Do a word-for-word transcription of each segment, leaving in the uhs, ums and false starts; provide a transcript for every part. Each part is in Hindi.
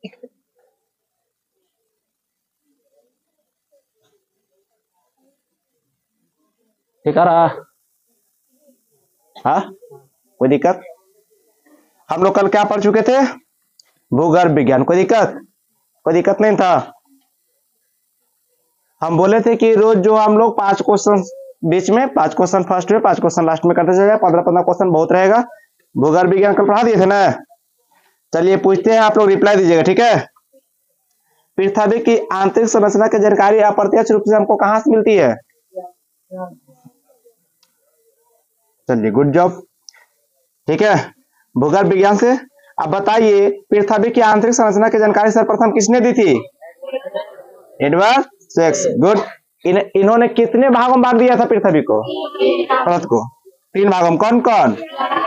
ठीक है रहा? हाँ, कोई दिक्कत? हम लोग कल क्या पढ़ चुके थे? भूगर्भ विज्ञान। कोई दिक्कत? कोई दिक्कत नहीं था। हम बोले थे कि रोज जो हम लोग पांच क्वेश्चन बीच में, पांच क्वेश्चन फर्स्ट में, पांच क्वेश्चन लास्ट में करते जाएगा, पंद्रह पंद्रह क्वेश्चन बहुत रहेगा। भूगर्भ विज्ञान कल पढ़ा दिए थे ना? चलिए पूछते हैं, आप लोग रिप्लाई दीजिएगा, ठीक है? पृथ्वी की आंतरिक संरचना की जानकारी अप्रत्यक्ष रूप से हमको कहां से मिलती है? चलिए गुड जॉब, ठीक है, भूगर्भ विज्ञान से। अब बताइए, पृथ्वी की आंतरिक संरचना की जानकारी सर्वप्रथम किसने दी थी? Edward sex. गुड। इन, इन्होंने कितने भागों में बांट दिया था पृथ्वी को? परत को तीन भागों में। कौन कौन?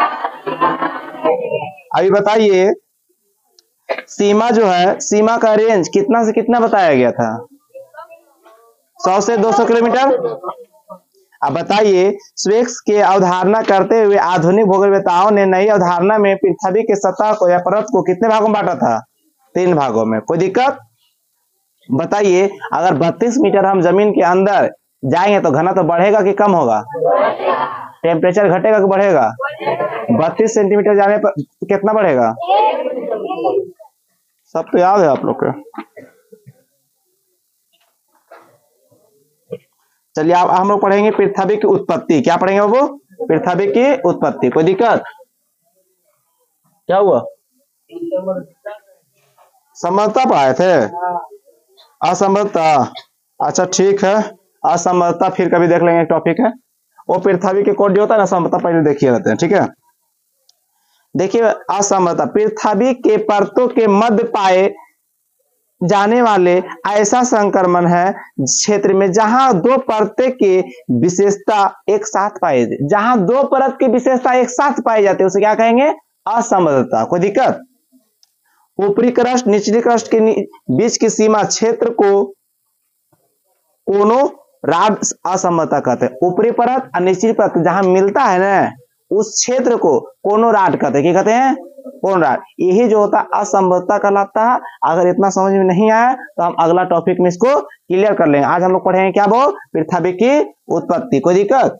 अभी बताइए, सीमा जो है, सीमा का रेंज कितना से कितना बताया गया था? सौ से दो सौ किलोमीटर। अब बताइए, स्वेक्स के अवधारणा करते हुए आधुनिक भूगोलवेताओं ने नई अवधारणा में पृथ्वी के सतह को या परत को कितने भागों में बांटा था? तीन भागों में। कोई दिक्कत? बताइए, अगर बत्तीस मीटर हम जमीन के अंदर जाएंगे तो घना तो बढ़ेगा कि कम होगा? टेम्परेचर घटेगा कि बढ़ेगा? बत्तीस सेंटीमीटर जाने पर कितना बढ़ेगा? सब तो याद है आप लोग को। चलिए अब हम लोग पढ़ेंगे पृथ्वी की उत्पत्ति। क्या पढ़ेंगे वो? पृथ्वी की उत्पत्ति। कोई दिक्कत? क्या हुआ? समर्थता पढ़ाए थे? असमर्थता, अच्छा ठीक है, असमर्थता फिर कभी देख लेंगे, टॉपिक है वो। पृथ्वी के कोड जो होता है ना, असमर्थता पहले देखिए रहते हैं, ठीक है? देखिए, असमर्थता पृथ्वी के परतों के मध्य पाए जाने वाले ऐसा संक्रमण है क्षेत्र में जहां दो परतें की विशेषता एक साथ पाई जाती, जहां दो परत की विशेषता एक साथ पाई जाती है उसे क्या कहेंगे? असमर्थता। कोई दिक्कत? ऊपरी क्रस्ट निचली क्रस्ट के बीच की सीमा क्षेत्र को कोनो राड असमर्थता कहते हैं। ऊपरी परत और निचली परत जहां मिलता है ना, उस क्षेत्र को कोनो राड कहते हैं। क्या कहते हैं? Conrad. यही जो होता है असमर्थता कहलाता है। अगर इतना समझ में नहीं आया तो हम अगला टॉपिक में इसको क्लियर कर लेंगे। आज हम लोग पढ़ेंगे क्या? वो पृथ्वी की उत्पत्ति। कोई दिक्कत?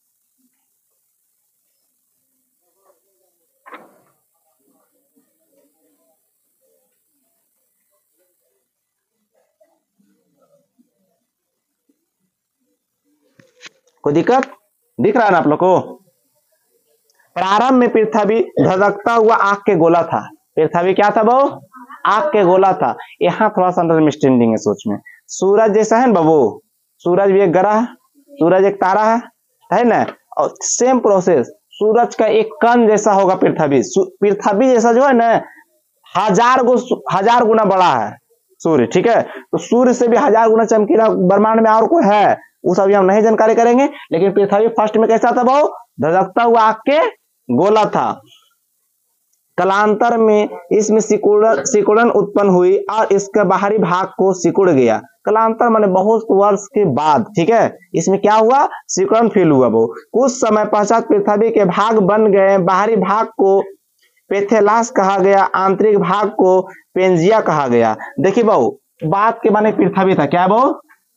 कोई दिक्कत? दिख रहा है ना आप लोग को? प्रारंभ में पृथ्वी धधकता हुआ आग के गोला था। पृथ्वी क्या था वो? आग के गोला था। यहाँ थोड़ा सा अंडरस्टैंडिंग है सोच में। सूरज जैसा है ना बाबू, सूरज भी एक ग्रह, सूरज एक तारा है, है ना? और सेम प्रोसेस, सूरज का एक कण जैसा होगा पृथ्वी। पृथ्वी जैसा जो है ना, हजार गो हजार गुना बड़ा है सूर्य, ठीक है? तो सूर्य से भी हजार गुना चमकीला ब्रह्मांड में और कोई है? उस अभी हम नहीं जानकारी करेंगे, लेकिन पृथ्वी फर्स्ट में कैसा था वो? धधकता हुआ आग के गोला था। कालांतर में इसमें सिकुड़न सिकुड़न उत्पन्न हुई और इसके बाहरी भाग को सिकुड़ गया। कालांतर माने बहुत वर्ष के बाद, ठीक है? इसमें क्या हुआ? सिकुड़न फील हुआ। वो कुछ समय पश्चात पृथ्वी के भाग बन गए। बाहरी भाग को पेथेलास कहा गया, आंतरिक भाग को पेंजिया कहा गया। देखिए बहु, बात के माने पृथ्वी था। क्या वो?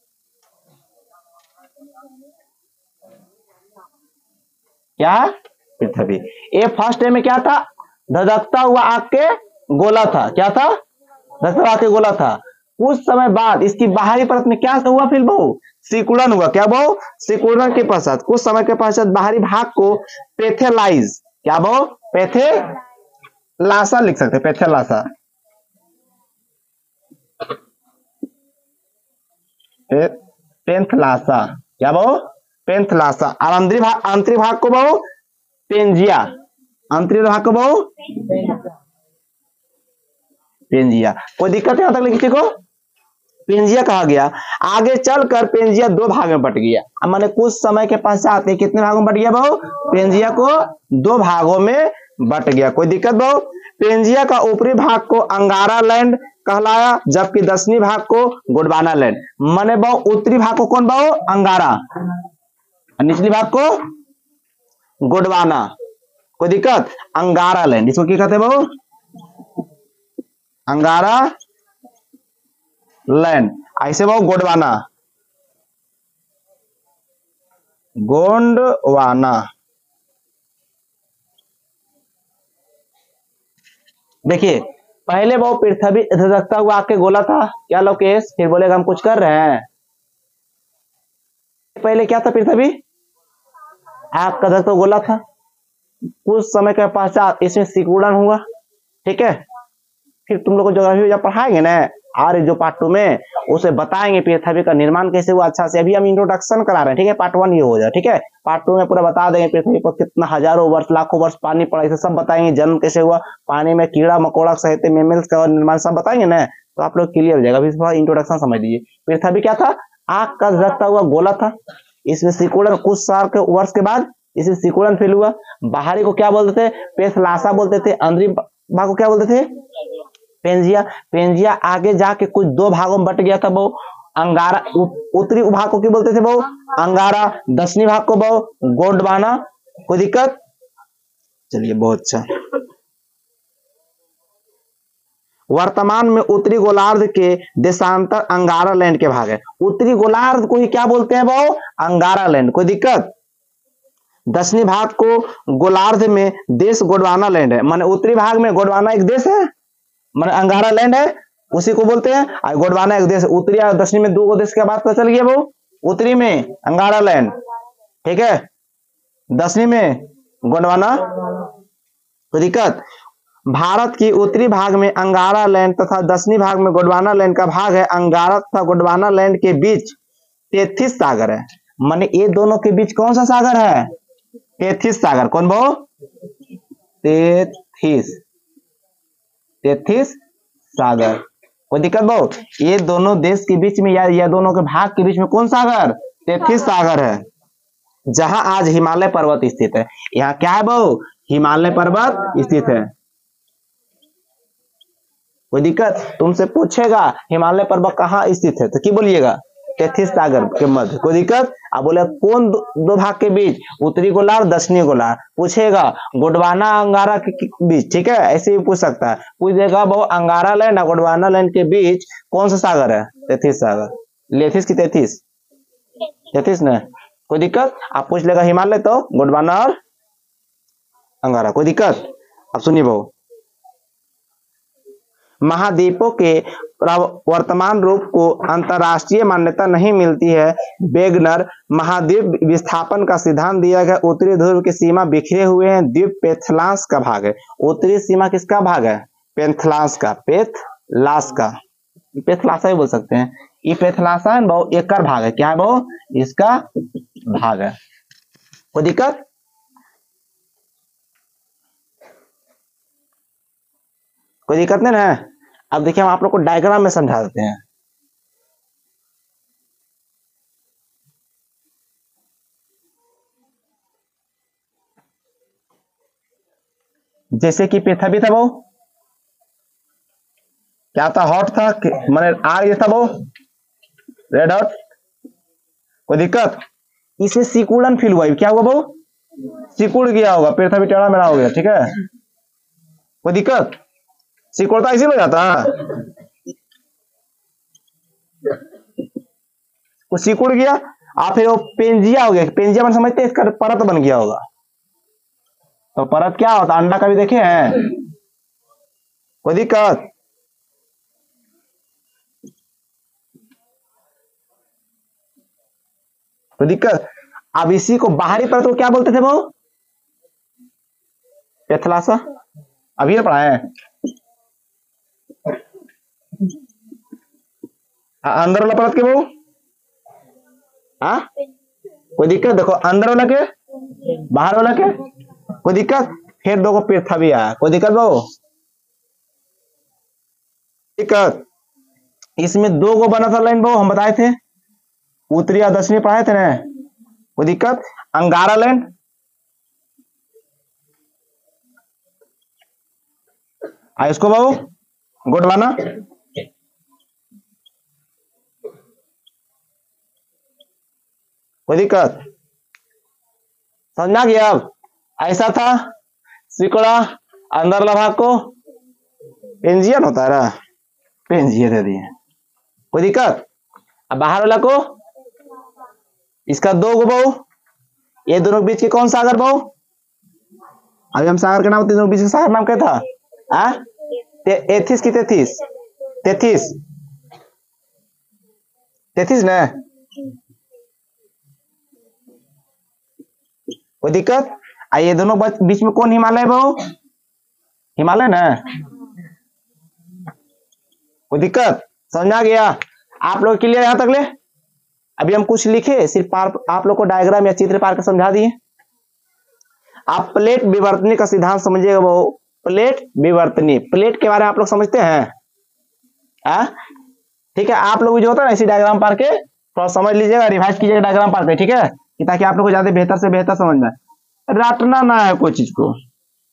क्या? पृथ्वी। ए फर्स्ट में क्या था? धधकता हुआ आग के गोला था। क्या था? धधकता हुआ आग के गोला था। कुछ समय बाद इसकी बाहरी परत में क्या हुआ? फिर बहु सिकुड़न हुआ। क्या बहु? सिकुड़न के पश्चात कुछ समय के पश्चात बाहरी भाग को पेथेलाइज, क्या बहु? पेथेलासा लिख सकते, पेथेलासा, पेंथलासा, क्या बहु? पेंथलासा। और आंतरिक भाग, आंतरिक भाग को बहु पेंजिया, आंतरिक भाग को बहु पेंजिया। कोई दिक्कत है यहां तक? किसी को पेंजिया कहा गया। आगे चलकर पेंजिया दो भाग में बट गया। माने कुछ समय के पश्चात कितने भागों में बट गया बहु? पेंजिया को दो भागों में बट गया। कोई दिक्कत बहु? पेंजिया का ऊपरी भाग को अंगारा लैंड कहलाया, जबकि दक्षिणी भाग को गोंडवाना लैंड। माने बहु उत्तरी भाग को कौन बहु? अंगारा, निचली भाग को गोंडवाना। कोई दिक्कत? अंगारा लैंड, इसको क्या कहते हैं बहु? अंगारा लैंड। ऐसे वो गोंडवाना, गोंडवाना। देखिए पहले वो पृथ्वी धधकता हुआ आके गोला था, क्या लोकेश? फिर बोलेगा हम कुछ कर रहे हैं। पहले क्या था? पृथ्वी आग का धधकता गोला था। कुछ समय के पश्चात इसमें सिकुड़न हुआ, ठीक है। फिर तुम लोग को ज्योग्राफी जब पढ़ाएंगे ना आर्य जो पार्ट टू में, उसे बताएंगे पृथ्वी का निर्माण कैसे हुआ अच्छा से। अभी हम इंट्रोडक्शन करा रहे हैं, ठीक है। पार्ट वन ये हो जाए, ठीक है। पार्ट टू में पूरा बता देंगे पृथ्वी पर कितना हजारों वर्ष लाखों वर्ष पानी पड़ा, इसे सब बताएंगे। जन्म कैसे हुआ, पानी में कीड़ा मकोड़ा सहित मेमल्स का निर्माण सब बताएंगे ना, तो आप लोग क्लियर हो जाएगा। अभी थोड़ा इंट्रोडक्शन समझ लीजिए। पृथ्वी क्या था? आग का धधकता हुआ गोला था। इसमें सिकुड़न कुछ साल के वर्ष के बाद इसमें सिकुड़न फील हुआ। बाहरी को क्या बोलते थे? पेथलासा बोलते थे। अंदरी भाग को क्या बोलते थे? पेंजिया। पेंजिया आगे जाके कुछ दो भागों में बट गया था वो। अंगारा, उत्तरी भाग को क्या बोलते थे वो? अंगारा। दक्षिणी भाग को वो गोंडवाना। कोई दिक्कत? चलिए बहुत अच्छा। वर्तमान में उत्तरी गोलार्ध के देशांतर अंगारा लैंड के भाग है। उत्तरी गोलार्ध को ही क्या बोलते हैं वो? अंगारा लैंड। कोई दिक्कत? दक्षिणी भाग को गोलार्ध में देश गोंडवाना लैंड है। माने उत्तरी भाग में गोंडवाना एक देश है, माने अंगारा लैंड है, उसी को बोलते हैं। और गोंडवाना एक देश। उत्तरी और दक्षिणी में दो देश के बात पता चल गया वो। उत्तरी में अंगारा लैंड, ठीक है, दक्षिणी में गोंडवाना। कोई दिक्कत? भारत की उत्तरी भाग में अंगारा लैंड तथा दक्षिणी भाग में गोंडवाना लैंड का भाग है। अंगारा तथा गोंडवाना लैंड के बीच तैतीस सागर है। माने ये दोनों के बीच कौन सा सागर है? तैतीस सागर। कौन वो? तैतीस तैतीस सागर। कोई दिक्कत बहु? ये दोनों देश के बीच में या, या दोनों के भाग के बीच में कौन सागर? तैतीस सागर है, जहां आज हिमालय पर्वत स्थित है। यहाँ क्या है बहु? हिमालय पर्वत स्थित है। कोई दिक्कत? तुमसे पूछेगा हिमालय पर्वत कहाँ स्थित है, तो क्या बोलिएगा? तैतीस सागर के मध्य। कोई दिक्कत? अब बोले कौन दो, दो भाग के बीच? उत्तरी गोलार्ध दक्षिणी गोलार्ध। पूछेगा गोंडवाना अंगारा के बीच, ठीक है, ऐसे ही पूछ सकता है। पूछ देगा वो अंगारा लैंड और गोंडवाना लैंड के बीच कौन सा सागर है? तैतीस सागर। लेतीस की तैतीस? तैतीस न। कोई दिक्कत? आप पूछ लेगा हिमालय तो गोंडवाना और अंगारा। कोई दिक्कत? अब सुनिए बहु, महाद्वीपों के वर्तमान रूप को अंतरराष्ट्रीय मान्यता नहीं मिलती है। वेगनर महाद्वीप विस्थापन का सिद्धांत दिया गया। उत्तरी ध्रुव की सीमा बिखरे हुए हैं। द्वीप पेथलास का भाग है। उत्तरी सीमा किसका भाग है? पेथलास का। पेथलास का, पेथलासा ही बोल सकते हैं। ये पेथलासा है बहु एक भाग है। क्या है बहु? इसका भाग है। कोई दिक्कत? कोई दिक्कत नहीं है? अब देखिए हम आप लोग को डायग्राम में समझा देते हैं। जैसे कि पृथ्वी था वो क्या था? हॉट था, माने आग था वो रेड हॉट। कोई दिक्कत? इसे सिकुड़न फील हुआ। क्या हुआ वो? सिकुड़ गया होगा, पृथ्वी टेढ़ा मेढ़ा हो गया, ठीक है। कोई दिक्कत? सिकुड़ता इसी में जाता है, वो सिकुड़ गया। आप फिर वो पेंजिया हो गया। पेंजिया मन समझते हैं, इसका परत बन गया होगा। तो परत क्या होता? अंडा कभी देखे हैं? कोई दिक्कत? कोई दिक्कत? अब इसी को बाहरी परत को क्या बोलते थे वो? पेथलासा। अभी ये पढ़ा है। अंदर वाला परत के वो हाँ? कोई दिक्कत? देखो अंदर वाला के बाहर वाला के। कोई दिक्कत? फिर दो को पृथ्वी आया। कोई दिक्कत बहु? दिक्कत? इसमें दो को बना था लाइन बहु, हम बताए थे। उत्तरी और दक्षिणी पढ़ाए थे ना। कोई दिक्कत? अंगारा लैंड, इसको बहु गोंडवाना। कोई दिक्कत? समझा गया? अब ऐसा था सिकुड़ा अंदर भाग को पेंजियन होता है ना, पेंजियन दे दिए, कोई दिक्कत। अब बाहर वाला को, इसका दो गो बहु, ये दोनों के बीच के कौन सागर बहु, अभी हम सागर का नाम, तीनों के बीच का सागर नाम क्या था, आ? ते, एथिस की तेथिस, तेथिस, तेथिस ना, कोई दिक्कत। आइए दोनों बीच में कौन हिमालय बहु, हिमालय ना, कोई दिक्कत, समझ आ गया आप लोग क्लियर यहां तक ले। अभी हम कुछ लिखे, सिर्फ आप लोग को डायग्राम या चित्र पार कर समझा दिए। आप प्लेट विवर्तनी का सिद्धांत समझिएगा वो, प्लेट विवर्तनी, प्लेट के बारे में आप लोग समझते हैं, आ? ठीक है, आप लोग जो होता है ना इसी डायग्राम पार के थोड़ा समझ लीजिएगा, रिवाइज कीजिएगा डायग्राम पार के, ठीक है, ताकि आप लोग को ज्यादा बेहतर से बेहतर समझ में, रटना ना है कोई चीज को।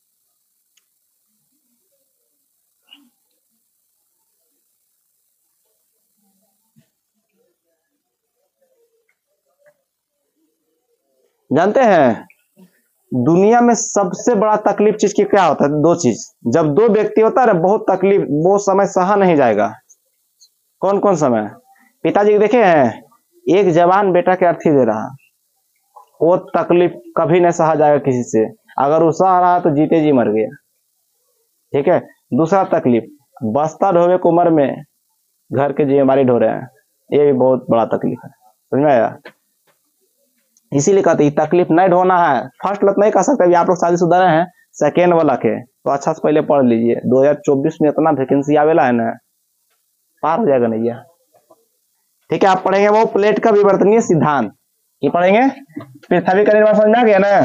जानते हैं दुनिया में सबसे बड़ा तकलीफ चीज की क्या होता है, दो चीज, जब दो व्यक्ति होता है ना बहुत तकलीफ, वो समय सहा नहीं जाएगा। कौन कौन समय, पिताजी देखे हैं, एक जवान बेटा के अर्थी दे रहा, वो तकलीफ कभी नहीं सहा जाएगा किसी से, अगर वो सह रहा तो जीते जी मर गया, ठीक है। दूसरा तकलीफ, बस्ता ढोवे को उम्र में घर के जिम्मेदारी ढो रहे हैं, ये भी बहुत बड़ा तकलीफ है, समझ में आया। इसीलिए कहते हैं तकलीफ नहीं ढोना है, फर्स्ट लत नहीं कर सकते, आप लोग शादीशुदा हैं, सेकेंड वाला के तो अच्छा से पहले पढ़ लीजिए, दो हजार चौबीस में इतना वैकेंसी आवेला है ना, पार हो जाएगा नहीं, ठीक है। आप पढ़ेंगे वो प्लेट का विवर्तनीय सिद्धांत, ये पढ़ेंगे, पृथ्वी का निर्माण समझ में आ गया ना।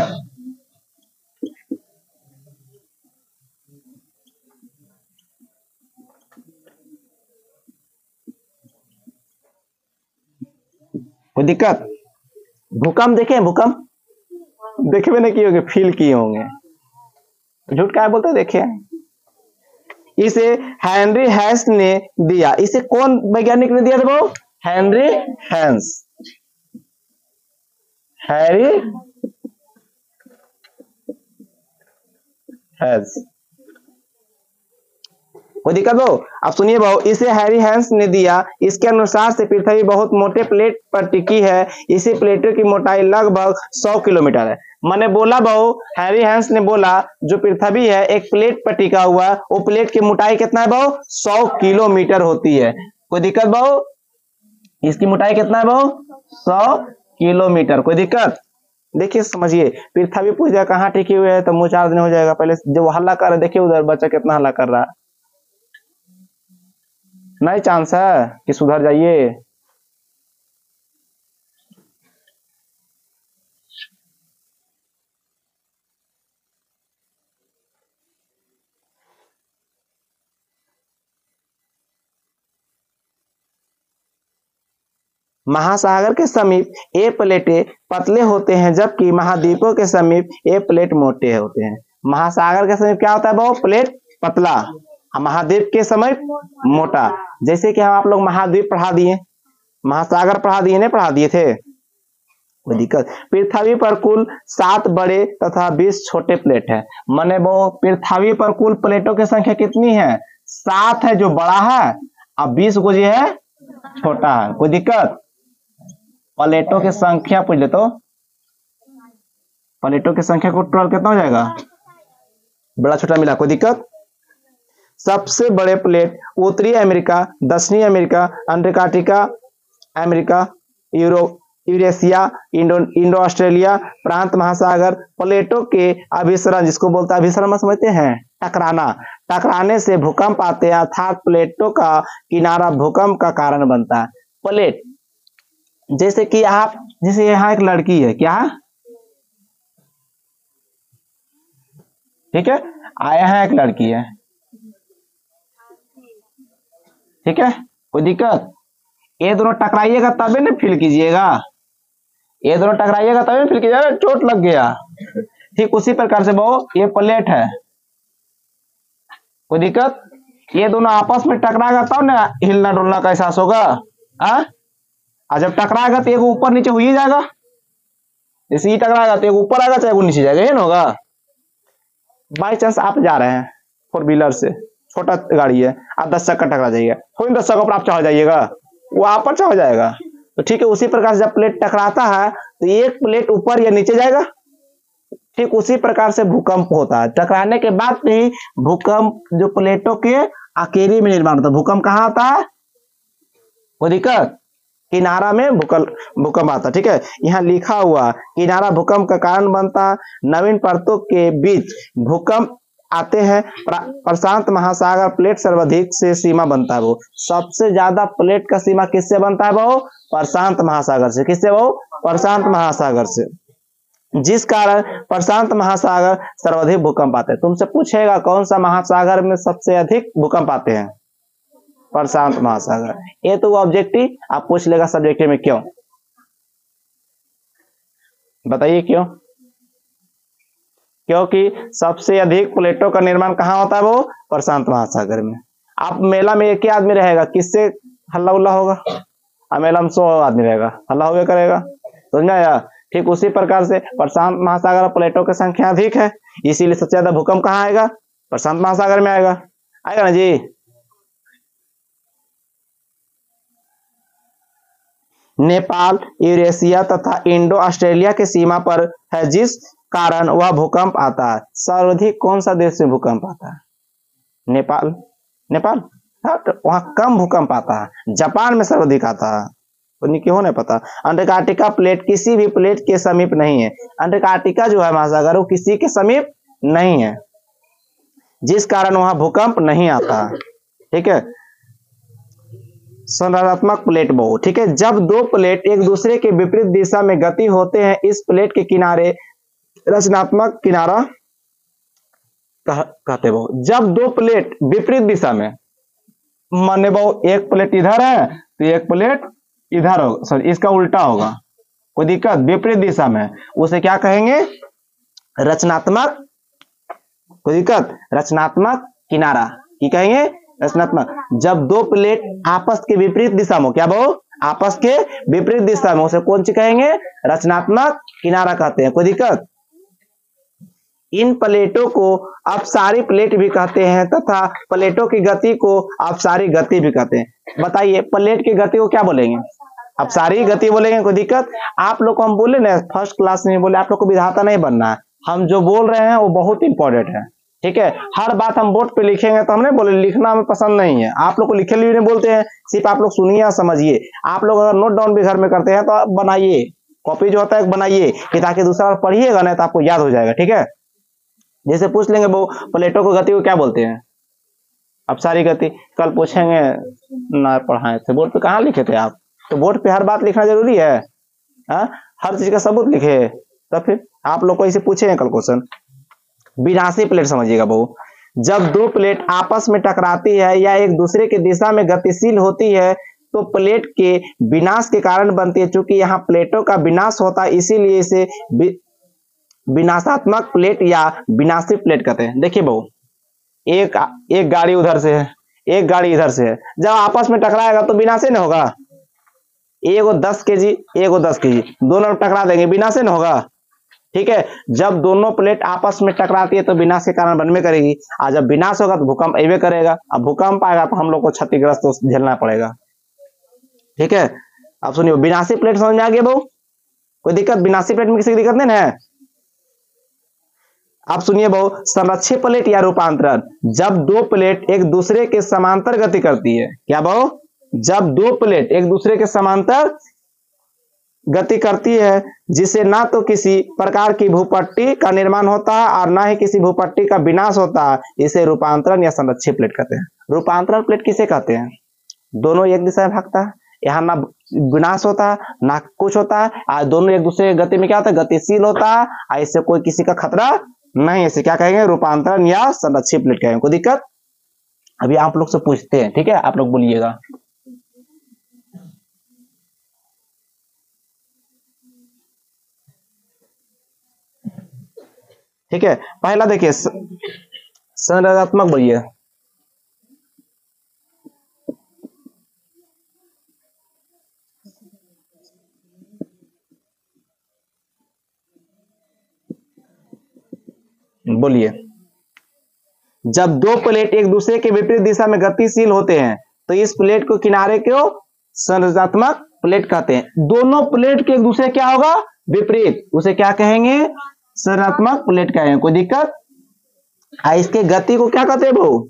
कोई दिक्कत, भूकंप देखे, भूकंप देखे भी नहीं किए होंगे, फील किए होंगे, झूठ क्या बोलते हैं, देखे। इसे हेनरी हैंस ने दिया, इसे कौन वैज्ञानिक ने दिया था वो, हेनरी हैंस, हैरी हैंस, कोई दिक्कत हो। अब सुनिए बहु, इसे हैरी हैंस ने दिया, इसके अनुसार से पृथ्वी बहुत मोटे प्लेट पर टिकी है, इसी प्लेटों की मोटाई लगभग सौ किलोमीटर है। मैंने बोला बहु, हैरी हैंस ने बोला जो पृथ्वी है एक प्लेट पर टिका हुआ, वो प्लेट की मोटाई कितना है बहु, सौ किलोमीटर होती है। कोई दिक्कत बहु, इसकी मोटाई कितना है बहु, सौ किलोमीटर, कोई दिक्कत। देखिए समझिए, पृथ्वी पूछ जाए कहाँ टिकी हुई है तो मुंह चार दिन हो जाएगा, पहले जो हल्ला कर रहा है, देखिए उधर बच्चा कितना हल्ला कर रहा है, नहीं चांस है कि सुधर जाइए। महासागर के समीप ये प्लेटें पतले होते हैं, जबकि महाद्वीपों के समीप ये प्लेट मोटे होते हैं। महासागर के समीप क्या होता है वो, प्लेट पतला, महाद्वीप के समीप मोटा। जैसे कि हम आप लोग महाद्वीप पढ़ा दिए, महासागर पढ़ा दिए, नहीं पढ़ा दिए थे, कोई दिक्कत। पृथ्वी पर कुल सात बड़े तथा बीस छोटे प्लेट है, माने वो पृथ्वी पर कुल प्लेटों की संख्या कितनी है, सात है जो बड़ा है, अब बीस को जो है छोटा है, कोई दिक्कत। प्लेटों की संख्या पूछ ले तो, प्लेटों की संख्या को टोटल कितना हो जाएगा, बड़ा छोटा मिला, कोई दिक्कत। सबसे बड़े प्लेट उत्तरी अमेरिका, दक्षिणी America, Antarctica America, Europe, Eurasia, Indo Indo Australia प्रांत महासागर। प्लेटों के अभिसरण, जिसको बोलते हैं अभिसरण, समझते हैं, टकराना, टकराने से भूकंप आते हैं, अर्थात प्लेटों का किनारा भूकंप का कारण बनता है। प्लेट जैसे कि आप, जैसे यहाँ एक लड़की है, क्या ठीक है, आया है एक लड़की है, ठीक है, कोई दिक्कत। ये दोनों टकराइएगा तभी ना फील कीजिएगा, ये दोनों टकराइएगा तभी फील कीजिएगा, चोट लग गया। ठीक उसी प्रकार से वो ये प्लेट है, कोई दिक्कत। ये दोनों आपस में टकराएगा तब ना हिलना डुलना का एहसास होगा, आ? और जब टकराएगा तो एक ऊपर नीचे हो ही जाएगा, जैसे ही टकराएगा तो एक ऊपर आएगा चाहे वो नीचे जाएगा, ये ना होगा। बाई चांस आप जा रहे हैं फोर व्हीलर से, छोटा गाड़ी है, आप दस चक्कर टकरा जाइएगा, थोड़ी दस चक्कर पर आप चढ़ जाइएगा, वो आप पर चढ़ जाएगा। तो ठीक है, उसी प्रकार से जब प्लेट टकराता है तो एक प्लेट ऊपर या नीचे जाएगा। ठीक उसी प्रकार से भूकंप होता है, टकराने के बाद ही भूकंप जो प्लेटों के अकेले में निर्माण होता है। भूकंप कहाँ आता है? कोई दिक्कत? किनारा में भूकंप भूकंप आता है। ठीक है, यहाँ लिखा हुआ किनारा भूकंप का कारण बनता है। नवीन परतों के बीच भूकंप आते हैं। प्रशांत महासागर प्लेट सर्वाधिक से सीमा बनता है। वो सबसे ज्यादा प्लेट का सीमा किससे बनता है? वो प्रशांत महासागर से। किससे? वो प्रशांत महासागर से, जिस कारण प्रशांत महासागर सर्वाधिक भूकंप आते हैं। तुमसे पूछेगा कौन सा महासागर में सबसे अधिक भूकंप आते हैं? प्रशांत महासागर। ये तो ऑब्जेक्टिव आप पूछ लेगा सब्जेक्टिव में, क्यों बताइए क्यों? क्योंकि सबसे अधिक प्लेटों का निर्माण कहाँ होता है? वो प्रशांत महासागर में। आप मेला में एक ही आदमी रहेगा, किससे हल्ला उल्ला होगा? अब मेला में सौ आदमी रहेगा, हल्ला होगा करेगा, समझ में आया? ठीक उसी प्रकार से प्रशांत महासागर प्लेटों की संख्या अधिक है, इसीलिए सबसे ज्यादा भूकंप कहाँ आएगा? प्रशांत महासागर में आएगा। आएगा ना जी? नेपाल यूरेशिया तथा इंडो ऑस्ट्रेलिया की सीमा पर है, जिस कारण वह भूकंप आता है। सर्वाधिक कौन सा देश में भूकंप आता है? नेपाल। नेपाल वहां कम भूकंप आता है, जापान में सर्वाधिक आता है। तो क्यों नहीं पता? अंटार्कटिका प्लेट किसी भी प्लेट के समीप नहीं है। अंटार्कटिका जो है महासागर वो किसी के समीप नहीं है, जिस कारण वहां भूकंप नहीं आता। ठीक है, संरचनात्मक प्लेट बहु। ठीक है, जब दो प्लेट एक दूसरे के विपरीत दिशा में गति होते हैं, इस प्लेट के किनारे रचनात्मक किनारा कह, कहते बहु। जब दो प्लेट विपरीत दिशा में, माने बहु एक प्लेट इधर है तो एक प्लेट इधर होगा, सॉरी इसका उल्टा होगा, कोई दिक्कत? विपरीत दिशा में, उसे क्या कहेंगे? रचनात्मक। कोई दिक्कत? रचनात्मक किनारा की कहेंगे, रचनात्मक। जब दो प्लेट आपस के विपरीत दिशा में, क्या वो आपस के विपरीत दिशा में, उसे कौन सी कहेंगे? रचनात्मक किनारा कहते हैं। कोई दिक्कत? इन प्लेटों को अपसारी प्लेट भी कहते हैं तथा प्लेटों की गति को अपसारी गति भी कहते हैं। बताइए प्लेट की गति को क्या बोलेंगे? अपसारी गति बोलेंगे। कोई दिक्कत? आप लोग को हम बोले ना फर्स्ट क्लास में बोले, आप लोग को विधाता नहीं बनना है। हम जो बोल रहे हैं वो बहुत इंपॉर्टेंट है। ठीक है, हर बात हम बोर्ड पे लिखेंगे तो हमने बोले लिखना हमें पसंद नहीं है। आप लोग को लिखे लिए नहीं बोलते हैं, सिर्फ आप लोग सुनिए और समझिए। आप लोग अगर नोट डाउन भी घर में करते हैं तो बनाइए, कॉपी जो होता है बनाइए कि ताकि दूसरा बार पढ़िएगा ना तो आपको याद हो जाएगा। ठीक है, जैसे पूछ लेंगे वो प्लेटों को गति को क्या बोलते हैं? अपसारी गति। कल पूछेंगे ना पढ़ाए थे बोर्ड पे, कहाँ लिखे थे आप? तो बोर्ड पे हर बात लिखना जरूरी है, हा? हर चीज का सबूत लिखे, तो फिर आप लोग को इसे पूछेंगे कल क्वेश्चन। विनाशी प्लेट समझिएगा बहु। जब दो प्लेट आपस में टकराती है या एक दूसरे की दिशा में गतिशील होती है तो प्लेट के विनाश के कारण बनती है। चूंकि यहाँ प्लेटों का विनाश होता है इसीलिए इसे विनाशात्मक प्लेट या विनाशी प्लेट कहते हैं। देखिए बहु, एक एक गाड़ी उधर से है, एक गाड़ी इधर से है, जब आपस में टकराएगा तो विनाश नहीं होगा। एगो दस के जी एगो दस के जी दोनों टकरा देंगे, विनाश नहीं होगा। ठीक है, जब दोनों प्लेट आपस में टकराती है तो विनाश के कारण बनवे करेगी, और जब विनाश होगा तो भूकंप अबे करेगा। अब भूकंप आएगा तो हम लोग को क्षतिग्रस्त तो झेलना पड़ेगा। ठीक है, अब सुनिए विनाशी प्लेट समझ में आ गया बहु? कोई दिक्कत? विनाशी प्लेट में किसी की दिक्कत नहीं है? अब सुनिए बहु, संरक्षित प्लेट या रूपांतरण। जब दो प्लेट एक दूसरे के समांतर गति करती है, क्या बहु? जब दो प्लेट एक दूसरे के समांतर गति करती है जिससे ना तो किसी प्रकार की भूपट्टी का निर्माण होता है और ना ही किसी भूपट्टी का विनाश होता है, इसे रूपांतरण या संरक्षित प्लेट कहते हैं। रूपांतरण प्लेट किसे कहते हैं? दोनों एक दिशा में भागता है, यहाँ ना विनाश होता है ना कुछ होता है, और दोनों एक दूसरे की गति में क्या होता है? गतिशील होता है, और इससे कोई किसी का खतरा नहीं। इसे क्या कहेंगे? रूपांतरण या संरक्षित प्लेट कहेंगे। कोई दिक्कत? अभी आप लोग से पूछते हैं, ठीक है, आप लोग बोलिएगा। ठीक है, पहला देखिए संरचनात्मक बोलिए। बोलिए जब दो प्लेट एक दूसरे के विपरीत दिशा में गतिशील होते हैं तो इस प्लेट को किनारे को संरचनात्मक प्लेट कहते हैं। दोनों प्लेट के एक दूसरे क्या होगा विपरीत, उसे क्या कहेंगे संरचनात्मक प्लेट कहेंगे। कोई दिक्कत? इसके गति को क्या कहते हैं वो,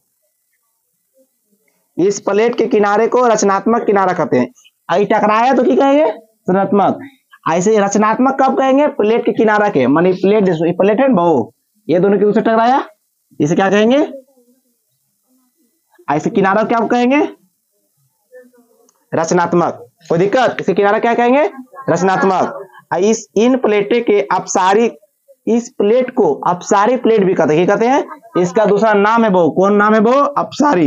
इस प्लेट के किनारे को रचनात्मक किनारा कहते हैं। आई टकराया तो क्या कहेंगे संरचनात्मक। ऐसे रचनात्मक कब कहेंगे, प्लेट के किनारा के, मानी प्लेट प्लेट है बहु, ये दोनों के दूसरे टकराया, इसे क्या कहेंगे, ऐसे किनारा क्या कहेंगे रचनात्मक। कोई दिक्कत? इसे किनारा क्या कहेंगे रचनात्मक। इस इन प्लेटे के अपसारी, इस प्लेट को अपसारी प्लेट भी कहते हैं। क्या कहते हैं? इसका दूसरा नाम है वो, कौन नाम है वो, अपसारी,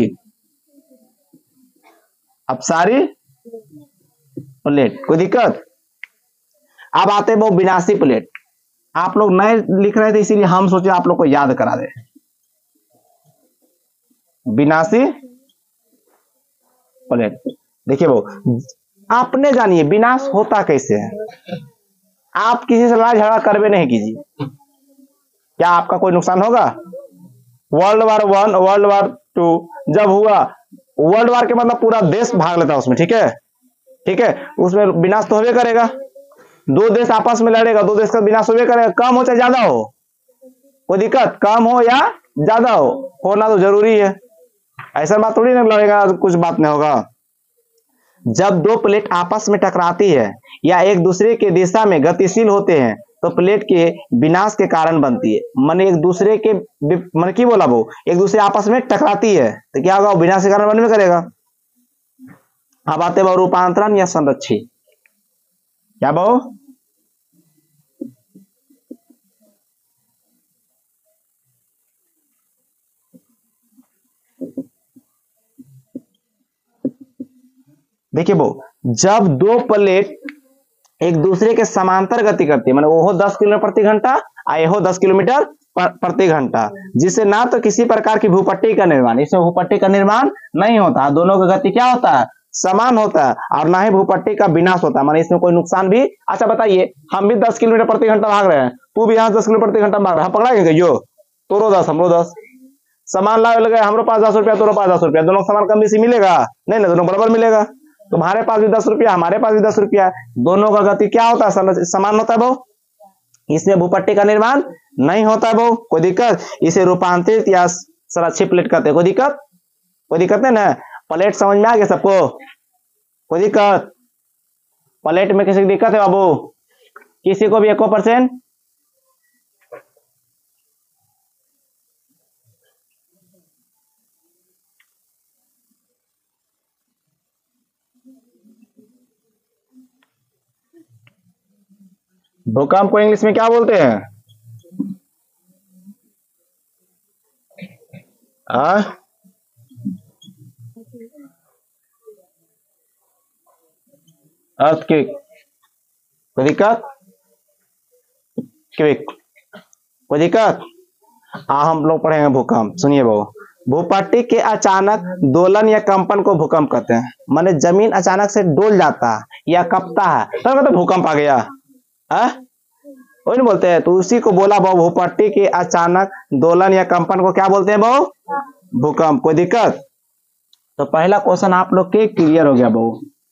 अपसारी प्लेट। कोई दिक्कत? अब आते हैं वो विनाशी प्लेट। आप लोग नए लिख रहे थे इसीलिए हम सोचे आप लोग को याद करा दे। विनाशी प्लेट देखिए वो, आपने जानिए विनाश होता कैसे है। आप किसी से लड़ाई झगड़ा करवे नहीं कीजिए, क्या आपका कोई नुकसान होगा? World war one, world war two जब हुआ, वर्ल्ड वार के मतलब पूरा देश भाग लेता उसमें, ठीक है ठीक है, उसमें विनाश तो होवे करेगा। दो देश आपस में लड़ेगा, दो देश का विनाश होवे करेगा, कम हो चाहे ज्यादा हो। कोई दिक्कत? कम हो या ज्यादा हो, होना तो जरूरी है। ऐसा बात थोड़ी ना लड़ेगा कुछ बात नहीं होगा। जब दो प्लेट आपस में टकराती है या एक दूसरे के दिशा में गतिशील होते हैं तो प्लेट के विनाश के कारण बनती है। मन एक दूसरे के मन की बोला वो एक दूसरे आपस में टकराती है तो क्या होगा, विनाश के कारण बनने करेगा। अब आते हैं रूपांतरण या संरक्षी। क्या बहु? देखिए वो, जब दो प्लेट एक दूसरे के समांतर गति करती है, माने वो दस किलोमीटर प्रति घंटा और ये दस किलोमीटर प्रति घंटा, जिससे ना तो किसी प्रकार की भूपट्टी का निर्माण, इसमें भूपट्टी का निर्माण नहीं होता, दोनों का गति क्या होता है समान होता है, और ना ही भूपट्टी का विनाश होता है, माने इसमें कोई नुकसान भी। अच्छा बताइए, हम भी दस किलोमीटर प्रति घंटा भाग रहे हैं, तू भी यहाँ दस किलोमीटर प्रति घंटा भाग रहा है, हम पकड़ाएंगे यो, तोरो दस हमरो दस, समान लाभ लगे, हमरो पास दस रुपया तोरो पास दस रुपया, दोनों समान कम बेसी मिलेगा नहीं ना, दोनों बराबर मिलेगा। तुम्हारे पास भी दस रुपया हमारे पास भी दस रुपया, दोनों का गति क्या होता है समान होता है बहु, इसमें भूपट्टी का निर्माण नहीं होता है बहु। कोई दिक्कत? इसे रूपांतरित या संरक्षित प्लेट कहते हैं। कोई दिक्कत? कोई दिक्कत नहीं ना? प्लेट समझ में आ गया सबको? कोई दिक्कत? प्लेट में किसी की दिक्कत है बाबू? किसी को भी एको परसेंट? भूकंप को इंग्लिश में क्या बोलते हैं? आ? अर्थक्वेक। कोई दिक्कत? क्विक। कोई दिक्कत? आ हम लोग पढ़ेंगे भूकंप। सुनिए बहु, भूपट्टी के अचानक दोलन या कंपन को भूकंप कहते हैं। माने जमीन अचानक से डोल जाता है या कपता है तो कहते भूकंप आ गया, वही बोलते हैं। तो उसी को बोला बहु, भूपट्टी के अचानक दोलन या कंपन को क्या बोलते हैं बहु? भूकंप। कोई दिक्कत? तो पहला क्वेश्चन आप लोग के क्लियर हो गया बहु,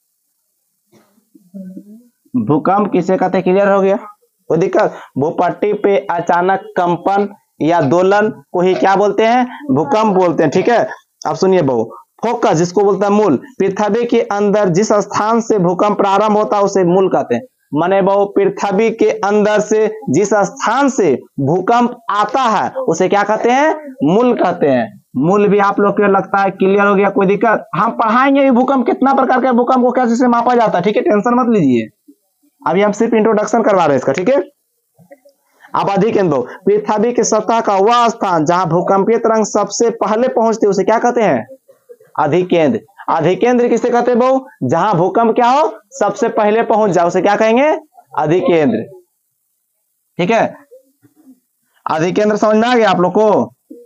भूकंप किसे कहते हैं, क्लियर हो गया। कोई दिक्कत? भूपट्टी पे अचानक कंपन या दोलन को ही क्या बोलते हैं? भूकंप बोलते हैं। ठीक है, अब सुनिए बहु, फोकस जिसको बोलता है मूल, पृथ्वी के अंदर जिस स्थान से भूकंप प्रारंभ होता है उसे मूल कहते हैं। माने बहु, पृथ्वी के अंदर से जिस स्थान से भूकंप आता है उसे क्या कहते हैं? मूल कहते हैं। मूल भी आप लोग को लगता है क्लियर हो गया। कोई दिक्कत? हम पढ़ाएंगे भूकंप कितना प्रकार के भूकंप को कैसे से मापा जाता है। ठीक है, टेंशन मत लीजिए, अभी हम सिर्फ इंट्रोडक्शन करवा रहे हैं इसका। ठीक है, अब अधिकेंद्र, पृथ्वी की सतह का वह स्थान जहां भूकंपीय तरंग सबसे पहले पहुंचती है उसे क्या कहते हैं? अधिकेंद्र। अधिकेंद्र किसे कहते हैं बहु? जहां भूकंप क्या हो सबसे पहले पहुंच जाए उसे क्या कहेंगे? अधिकेंद्र। ठीक है, अधिकेंद्र समझ में आ गया आप लोग को?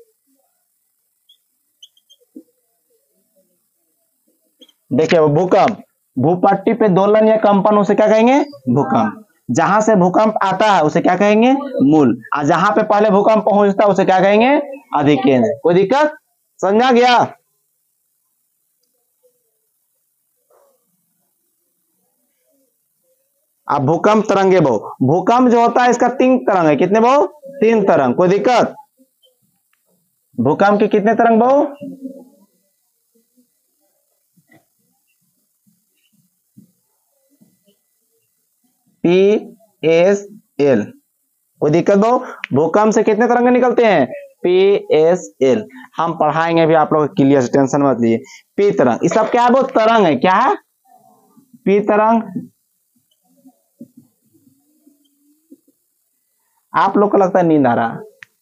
देखिए भूकंप, भूपट्टी पे दोलन या कंपन उसे क्या कहेंगे? भूकंप। जहां से भूकंप आता है उसे क्या कहेंगे? मूल। और जहां पे पहले भूकंप पहुंचता है उसे क्या कहेंगे? अधिकेन है। कोई दिक्कत? समझा गया? अब भूकंप तरंगे बहु, भूकंप जो होता है इसका तीन तरंग है। कितने बहु? तीन तरंग। कोई दिक्कत? भूकंप के कितने तरंग बहु? P S L. कोई दिक्कत बहु? भूकंप से कितने तरंग निकलते हैं? P S L. हम पढ़ाएंगे भी आप लोग क्लियर, टेंशन मत लीजिए। पी तरंग, ये सब क्या है? वो तरंग है। क्या है? पी तरंग। आप लोग को लगता है नींद आ रहा?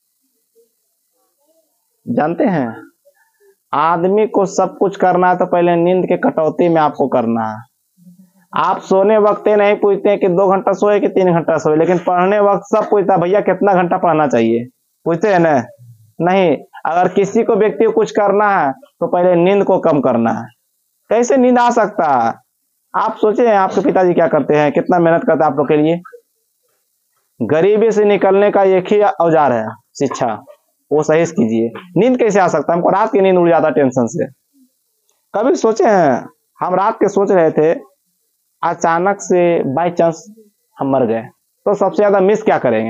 जानते हैं आदमी को सब कुछ करना है तो पहले नींद के कटौती में आपको करना है। आप सोने वक्त नहीं पूछते हैं कि दो घंटा सोए कि तीन घंटा सोए, लेकिन पढ़ने वक्त सब पूछता है भैया कितना घंटा पढ़ना चाहिए। पूछते हैं ना? नहीं। अगर किसी को व्यक्ति को कुछ करना है तो पहले नींद को कम करना है। कैसे नींद आ सकता है? आप सोचे आपके पिताजी क्या करते हैं, कितना मेहनत करते हैं आप लोग के लिए। गरीबी से निकलने का एक ही औजार है शिक्षा, वो सही से कीजिए। नींद कैसे आ सकता है? हमको रात की नींद उड़ जाता टेंशन से। कभी सोचे हैं हम रात के सोच रहे थे, अचानक से बाई चांस हम मर गए तो सबसे ज्यादा मिस क्या करेंगे?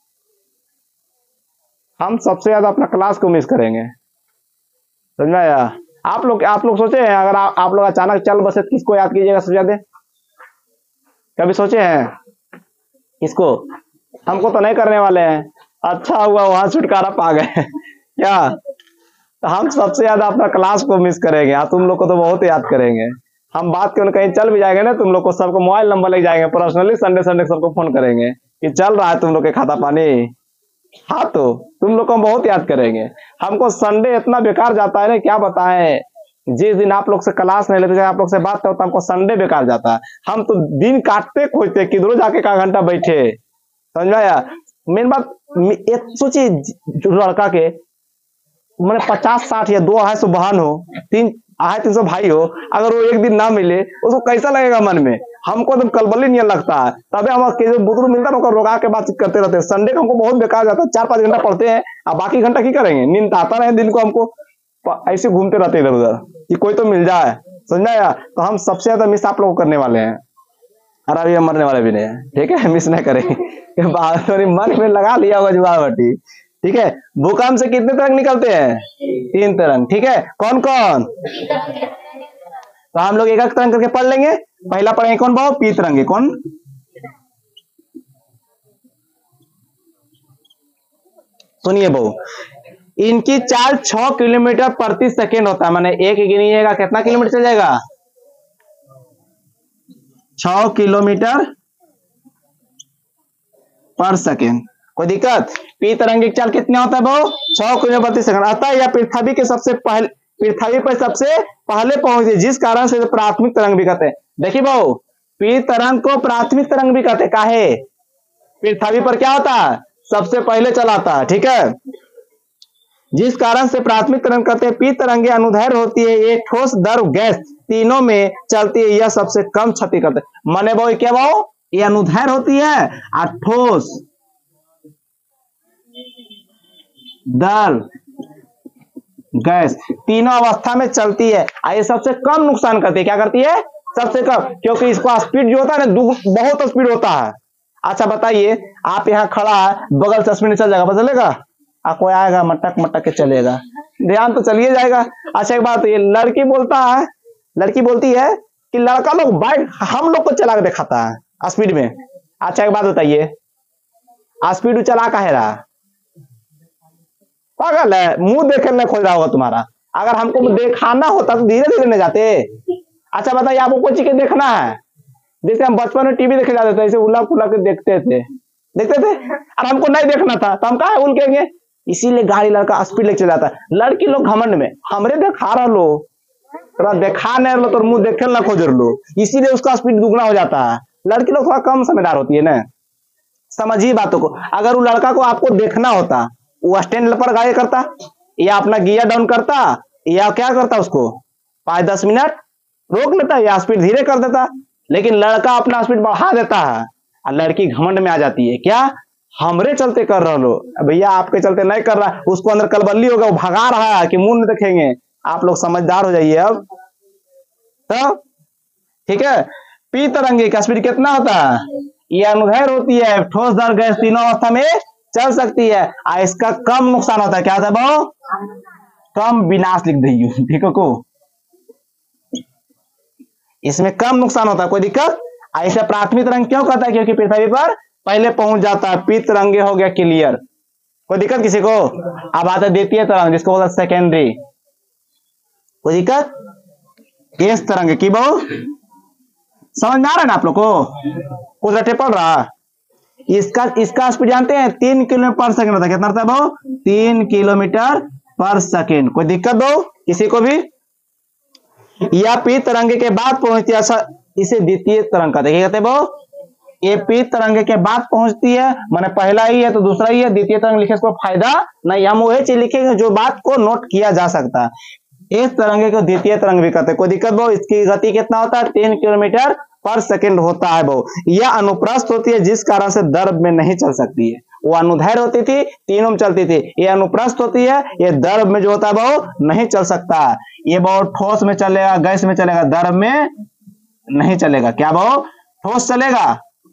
हम सबसे ज्यादा अपना क्लास को मिस करेंगे। समझ में आया? आप लोग आप लोग सोचे हैं अगर आ, आप लोग अचानक चल बसे किसको याद कीजिएगा सबसे ज्यादा? कभी सोचे हैं किसको? हमको तो नहीं करने वाले हैं। अच्छा हुआ वहां छुटकारा पा गए क्या? तो हम सबसे ज्यादा अपना क्लास को मिस करेंगे। हाँ, तुम लोग को तो बहुत याद करेंगे। हम बात क्यों कहीं चल भी जाएंगे ना, तुम लोग को सबको मोबाइल नंबर ले जाएंगे, पर्सनली संडे संडे सबको फोन करेंगे कि चल रहा है तुम लोग के खाता पानी। हाँ, तो तुम लोग को हम बहुत याद करेंगे। हमको संडे इतना बेकार जाता है ना, क्या बताएं। जिस दिन आप लोग से क्लास नहीं लेते, आप लोग से बात करते, हमको संडे बेकार जाता है। हम तो दिन काटते खोजते किधरों जाके का घंटा बैठे। समझ में आया? मेन बात सोचिए, लड़का के मैंने पचास साठ या दो अढ़ाई सौ बहन हो, तीन अढ़ाई तीन सौ भाई हो, अगर वो एक दिन ना मिले उसको कैसा लगेगा मन में? हमको तो कलबली नहीं लगता है। तबे हम बुजुर्ग मिलता है रोका के बातचीत करते रहते हैं। संडे को हमको बहुत बेकार जाता है। चार पांच घंटा पढ़ते हैं, अब बाकी घंटा की करेंगे? नींद आता रहे दिन को, हमको ऐसे घूमते रहते इधर उधर कि कोई तो मिल जाए। समझ आया? तो हम सबसे ज्यादा मिस आप लोग करने वाले हैं, और अभी हम मरने वाले भी नहीं है। ठीक है, मिस नहीं करेंगे। मन में लगा लिया होगा जुआवटी। ठीक है, भूकंप से कितने तरंग निकलते हैं? तीन तरंग। ठीक है, कौन कौन? तो हम लोग एक एक तरंग करके पढ़ लेंगे। पहला पढ़ेंगे कौन बहु? पी तरंगे। कौन? सुनिए बहु, इनकी चाल छह किलोमीटर प्रति सेकेंड होता है। माने एक गिनिएगा कितना किलोमीटर चल जाएगा? छह किलोमीटर पर सेकेंड। कोई दिक्कत? पी तरंग की चाल कितना होता है बहु? छह किलोमीटर प्रति सेकंड। अतः यह पृथ्वी के सबसे पहले पृथ्वी पर सबसे पहले पहुंचे, जिस कारण से प्राथमिक तरंग भी कहते हैं। देखिए बहु, पी तरंग को प्राथमिक तरंग भी कहते हैं। काहे? पृथ्वी पर क्या होता है? सबसे पहले चलाता है। ठीक है, जिस कारण से प्राथमिक तरंग कहते हैं। पी तरंगे अनुदैर्घ्य होती है, ये ठोस, द्रव, गैस तीनों में चलती है। यह सबसे कम क्षति करते हैं। माने बहु क्या बहु? ये अनुदैर्घ्य होती है और ठोस, द्रव, गैस तीनों अवस्था में चलती है। ये सबसे कम नुकसान करती है। क्या करती है? सबसे कम, क्योंकि इसको स्पीड जो होता है ना, बहुत स्पीड होता है। अच्छा बताइए, आप यहाँ खड़ा है, बगल से स्पीड चल जाएगा, पता चलेगा? आ कोई आएगा मटक मटक के चलेगा, ध्यान तो चलिए जाएगा। अच्छा एक बात, ये लड़की बोलता है, लड़की बोलती है कि लड़का लोग बाइक हम लोग को चला के दिखाता है स्पीड में। अच्छा एक बात बताइए, स्पीड चला काहे रहा? पागल है, मुंह देखने खोज रहा होगा तुम्हारा। अगर हमको दिखाना होता तो धीरे धीरे न जाते। अच्छा बताइए, आपको कोई चीज देखना है? जैसे हम बचपन में टीवी देखे जाते थे, ऐसे उला फुला के देखते थे देखते थे और हमको नहीं देखना था तो हम कहा उलकेंगे। इसीलिए गाड़ी लड़का स्पीड लेके चल जाता है। लड़की लोग घमंड में हमरे देखा रहा लो, थोड़ा देखा नहीं लो तो मुंह देखे ना खोज लो, इसीलिए उसका स्पीड दुगना हो जाता है। लड़की लोग थोड़ा कम समझदार होती है ना, समझिए बातों को। अगर वो लड़का को आपको देखना होता, वो स्टैंड पर गाड़ी करता या अपना गियर डाउन करता या क्या करता, उसको पांच दस मिनट रोक लेता या स्पीड धीरे कर देता। लेकिन लड़का अपना स्पीड बढ़ा देता है और लड़की घमंड में आ जाती है। क्या? हमरे चलते कर रहा लो भैया, आपके चलते नहीं कर रहा, उसको अंदर कलबल्ली होगा, वो भगा रहा है कि मुंह नहीं देखेंगे। आप लोग समझदार हो जाइए अब तो, ठीक है। पी तरंगे का स्पीड कितना होता है? ये अनुदैर्घ्य होती है, ठोस द्रव गैस तीनों अवस्था में चल सकती है, और इसका कम नुकसान होता है। क्या होता है बहु? कम विनाश लिख दीजिए, ठीक है को, इसमें कम नुकसान होता है, कोई दिक्कत। ऐसे प्राथमिक तरंग क्यों कहता है? क्योंकि पृथ्वी पर पहले पहुंच जाता है। पी तरंगे हो गया क्लियर, कोई दिक्कत किसी को? अब आता है द्वितीय तरंग, जिसको बोलता है सेकेंडरी, कोई दिक्कत? इस तरंग की बहु समझ में आ रहा है ना आप लोग को? कुछ रटे पड़ रहा? इसका इसका स्पीड जानते हैं? तीन किलोमीटर पर सेकंड होता है। कितना होता है बहु? तीन किलोमीटर पर सेकंड। कोई दिक्कत बहु किसी को भी? या पी तरंगे के बाद पहुंचती है, अच्छा इसे द्वितीय तरंग कहते हैं। कहते हैं बहु? ये पी तरंगे के बाद पहुंचती है, माने पहला ही है तो दूसरा ही है, द्वितीय तरंग लिखे इसको फायदा नहीं। हम वही चीज लिखेंगे जो बात को नोट किया जा सकता है। इस तरंगे को द्वितीय तरंग भी कहते हैं। कोई दिक्कत बहु? इसकी गति कितना होता है? तीन किलोमीटर पर सेकंड होता है बहु। यह अनुप्रस्थ होती है, जिस कारण से द्रव में नहीं चल सकती है। वो अनुदैर्घ्य होती थी, तीनों में चलती थी। ये अनुप्रस्थ होती है, ये द्रव में जो होता है बहु नहीं चल सकता। ये बहुत ठोस में चलेगा, गैस में चलेगा, द्रव में नहीं चलेगा। क्या बहु? ठोस चलेगा,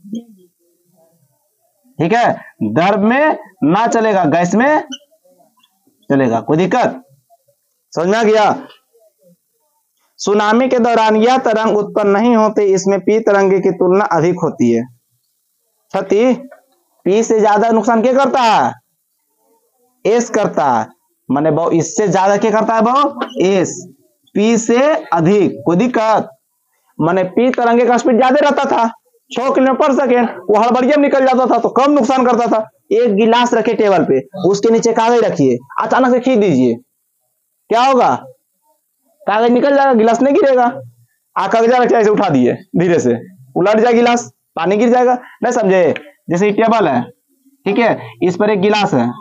ठीक है, द्रव में ना चलेगा, गैस में चलेगा। कोई दिक्कत? समझ में आ गया? सुनामी के दौरान यह तरंग उत्पन्न नहीं होती, इसमें पी तरंगे की तुलना अधिक होती है। क्षति पी से ज्यादा नुकसान क्या करता है? एस करता है, माने बहु इससे ज्यादा क्या करता है बहु? एस, पी से अधिक। कोई दिक्कत? माने पी तरंगे का स्पीड ज्यादा रहता था, छह किलोमीटर पर सेकेंड, वो हड़बड़िया में निकल जाता था तो कम नुकसान करता था। एक गिलास रखे टेबल पे, उसके नीचे कागज रखिए, अचानक से खींच दीजिए, क्या होगा? कागज निकल जाएगा, गिलास नहीं गिरेगा। आ कागज रखे ऐसे उठा दिए, धीरे से उलट जाए गिलास, पानी गिर जाएगा। नहीं समझे? जैसे ये टेबल है, ठीक है, इस पर एक गिलास है,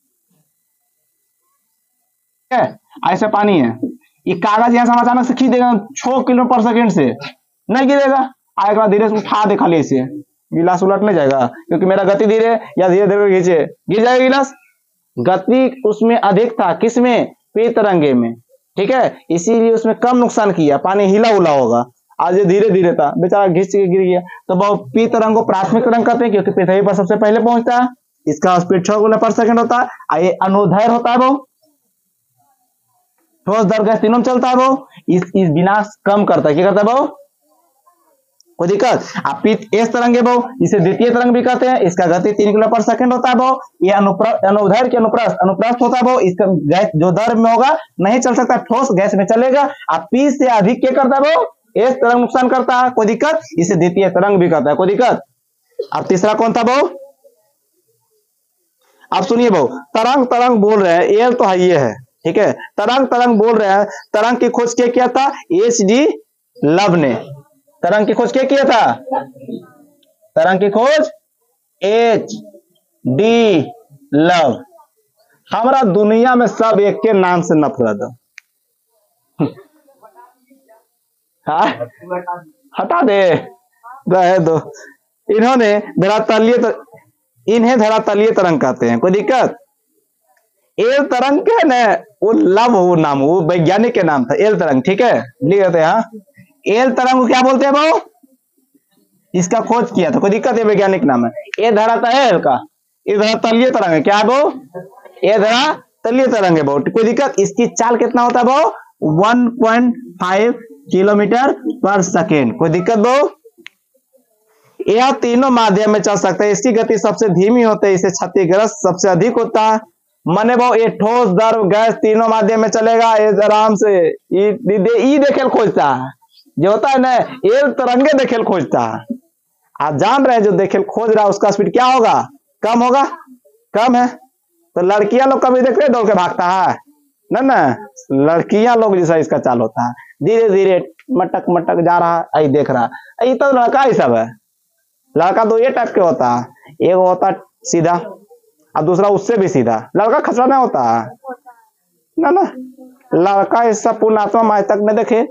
ठीक है, ऐसे पानी है, ये कागज यहां से अचानक से खींच देगा छह किलोमीटर पर सेकेंड से, नहीं गिरेगा। आएगा धीरे से उठा दे खाली से, गिलास उलट नहीं जाएगा, क्योंकि मेरा गति धीरे या धीरे धीरे खींचे, गिर जाएगा गिलास। गति उसमें अधिक था, किसमें? पी तरंगे में, ठीक है, इसीलिए उसमें कम नुकसान किया, पानी हिला उला होगा। आज ये धीरे धीरे था, बेचारा घिस के गिर गया। तो बहु पी तरंग को प्राथमिक तरंग कहते हैं, क्योंकि पृथ्वी पर सबसे पहले पहुंचता है। इसका स्पीड छह किलोमीटर पर सेकंड होता है। ये अनुदैर्घ्य होता है बहु, ठोस द्रव गैस तीनों में चलता है बहु। इस इस विनाश कम करता है। क्या करता है बहु? कोई दिक्कत? आप पी इस तरंग है बहु, इसे द्वितीय तरंग भी कहते हैं। इसका गति तीन किलोमीटर पर सेकंड होता है बहु। ये अनुप्रस्थ अनुदैर्घ्य के अनुप्रस्थ अनुप्रस्थ होता है बहु। इसका गैस जो द्रव में होगा नहीं चल सकता, ठोस गैस में चलेगा। आप पी से अधिक क्या करता है बहु? इस तरंग नुकसान करता है। कोई दिक्कत? इसे द्वितीय तरंग भी कहता है। कोई दिक्कत? अब तीसरा कौन था बहु? आप सुनिए बहु, तरंग तरंग बोल रहे हैं, एल तो है ये है, ठीक है, तरंग तरंग बोल रहे हैं। तरंग की खोज क्या किया था? एच डी लव ने। तरंग की खोज क्या किया था? तरंग की खोज एच डी लव। हमारा दुनिया में सब एक के नाम से नफरत है। हाँ? हटा दे, रहे दो। इन्होंने धरातलीय तर... इन्हें धरातलीय तरंग कहते हैं। कोई दिक्कत? एल तरंग के न वो लव वो नाम, वो वैज्ञानिक के नाम था एल तरंग, ठीक है, लिख देते हैं। हाँ, एल तरंग को क्या बोलते हैं वो? इसका खोज किया था। कोई दिक्कत है? वैज्ञानिक नाम है। ये धरातल है का, ये धरातलीय तरंग है। क्या है वो? ये धरातलीय तरंग है बहुत। कोई दिक्कत? इसकी चाल कितना होता है वो? वन पॉइंट फाइव किलोमीटर पर सेकेंड। कोई दिक्कत वो? यह तीनों माध्यम में चल सकता है। इसकी गति सबसे धीमी होती है, इसे क्षतिग्रस्त सबसे अधिक होता है। मने वो ये ठोस द्रव गैस तीनों माध्यम में चलेगा, ये आराम से ई दे, देखेल खोजता है, जो होता है ना एल तरंगे देखेल खोजता है। आप जान रहे हैं जो देखेल खोज रहा है उसका स्पीड क्या होगा? कम होगा, कम है। तो लड़कियां लोग कभी देखते दौड़ के भागता है ना ना, लड़कियां लोग जैसा इसका चाल होता है, धीरे धीरे मटक मटक जा रहा है, आई देख रहा है। ये तो लड़का ही सब है। लड़का तो ये टाइप के होता है, एक होता सीधा और दूसरा उससे भी सीधा। लड़का खचरा नहीं होता है ना ना, लड़का इस सब पूर्णात्मा आज तक नहीं देखे।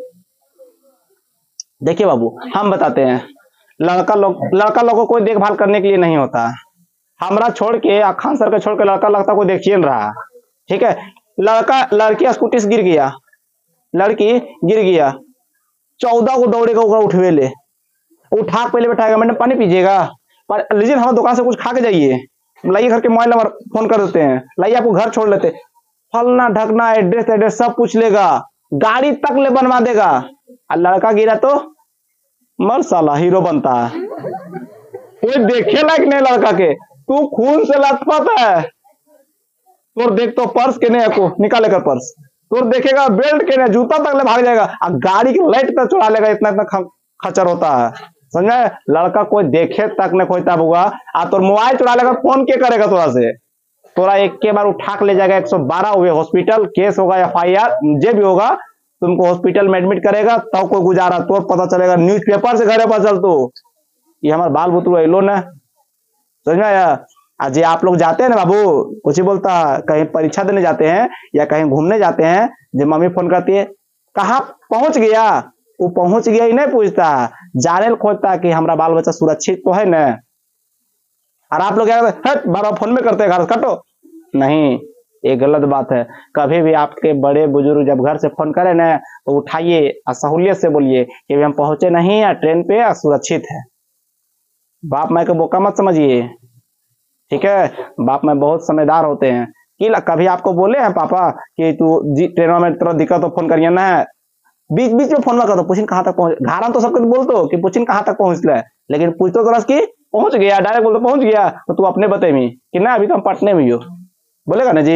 देखिए बाबू, हम बताते हैं, लड़का लोग लड़का लोग को कोई देखभाल करने के लिए नहीं होता, हमरा छोड़ के खान सर के छोड़ के लड़का लगता कोई देखिए न रहा, ठीक है। लड़का लड़की स्कूटी से गिर गया, लड़की गिर गया, चौदह को दौड़ेगा ऊपर उठवे ले, उठा पहले बैठाएगा, मैंने पानी पीजिएगा, पर लीजिए हमारे दुकान से कुछ खा के जाइए, लाइए घर के मोबाइल नंबर फोन कर देते हैं, लाइए आपको घर छोड़ लेते, फलना ढकना एड्रेस एड्रेस सब पूछ लेगा, गाड़ी तक ले बनवा देगा। और लड़का गिरा तो मर साला हीरो बनता है, कोई देखे लायक नहीं लड़का के, तू खून से लथपथ है, तोर देख तो पर्स के नहीं को निकालेगा पर्स, तोर देखेगा बेल्ट के नहीं, जूता तक ले भाग जाएगा, और गाड़ी की लाइट तक चुरा लेगा, इतना इतना खचर होता है, समझे। लड़का कोई देखे तक नहीं कोई तब हुआ, आ तो मोबाइल चुरा लेगा, फोन के करेगा तोरा से, तोरा एक के बार उठा के ले जाएगा एक सौ बारह हुए हॉस्पिटल, केस होगा एफ आई आर जे भी होगा, तुमको हॉस्पिटल में एडमिट करेगा, तब कोई गुजारा, तो पता चलेगा न्यूज़पेपर से घरे पर चल, तो ये हमारे बाल बुतरू एलो न, समझ में आया। आज आप लोग जाते हैं ना बाबू, कुछ ही बोलता कहीं परीक्षा देने जाते हैं या कहीं घूमने जाते हैं, जब मम्मी फोन करती है कहाँ पहुंच गया, वो पहुंच गया ही नहीं पूछता, जाने खोजता कि हमारा बाल बच्चा सुरक्षित तो है न। और आप लोग क्या बार फोन में करते हैं, घर कटो नहीं, ये गलत बात है। कभी भी आपके बड़े बुजुर्ग जब घर से फोन करें ना, तो उठाइए और सहूलियत से बोलिए कि हम पहुंचे नहीं है, ट्रेन पे या सुरक्षित है। बाप माँ को बोका मत समझिए, ठीक है। बाप माँ बहुत समझदार होते हैं, कि कभी आपको बोले हैं पापा कि तू ट्रेन में तेरा दिक्कत तो फोन करिए ना, बीच बीच में फोन ना कर दो, पूछिन कहाँ तक पहुंच, घारा तो सबको बोल दो कि पूछिन कहाँ तक पहुंच ले, लेकिन पूछ तो की पहुंच गया, डायरेक्ट बोल दो पहुंच गया, तो तू अपने बतेमी कि ना अभी तो हम पटने में ही हो, बोलेगा ना जी।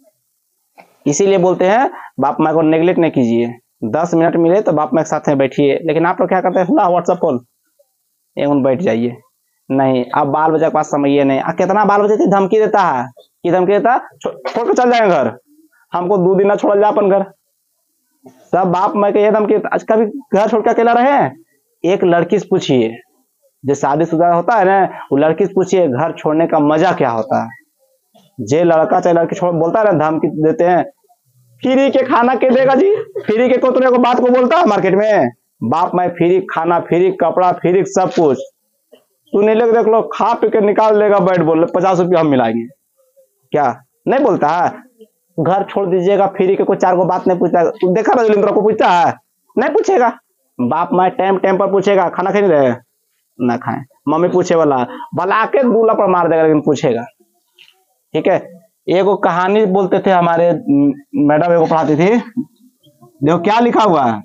इसीलिए बोलते हैं बाप माँ को नेग्लेक्ट नहीं कीजिए, दस मिनट मिले तो बाप माँ के साथ में बैठिए, लेकिन आप लोग क्या करते हैं, ला व्हाट्सएप कॉल एवं बैठ जाइए, नहीं। अब बाल बच्चा के पास समझिए नहीं, आ, कितना बाल बच्चा धमकी देता है, कि धमकी देता छोड़ के चल जाएंगे घर, हमको दो दिन ना छोड़ जा अपन घर, सब बाप माँ के ये धमकी। आज कभी घर छोड़ के अकेला रहे हैं, एक लड़की से पूछिए, जो शादीशुदा होता है ना, वो लड़की से पूछिए घर छोड़ने का मजा क्या होता है। जे लड़का चाहे लड़की छोड़ बोलता है ना, धमकी देते हैं, फ्री के खाना के देगा जी, फ्री के को तो बात को बोलता है मार्केट में, बाप माँ फ्री खाना, फ्री कपड़ा, फ्री सब कुछ, तू नहीं लग देख लो, खा पी के निकाल देगा, बैठ बोल पचास रुपया हम मिलाएंगे, क्या नहीं बोलता है। घर छोड़ दीजिएगा, फ्री के कोई चार को बात नहीं पूछता, तू देखा रजलिंद्र को पूछता है, नहीं पूछेगा। बाप माँ टाइम टाइम पर पूछेगा, खाना खाई रहे ना खाए, मम्मी पूछे वाला भला के दूल्हा पर मार देगा, लेकिन पूछेगा, ठीक है। एगो कहानी बोलते थे हमारे मैडम, एगो पढ़ाती थी, देखो क्या लिखा हुआ है,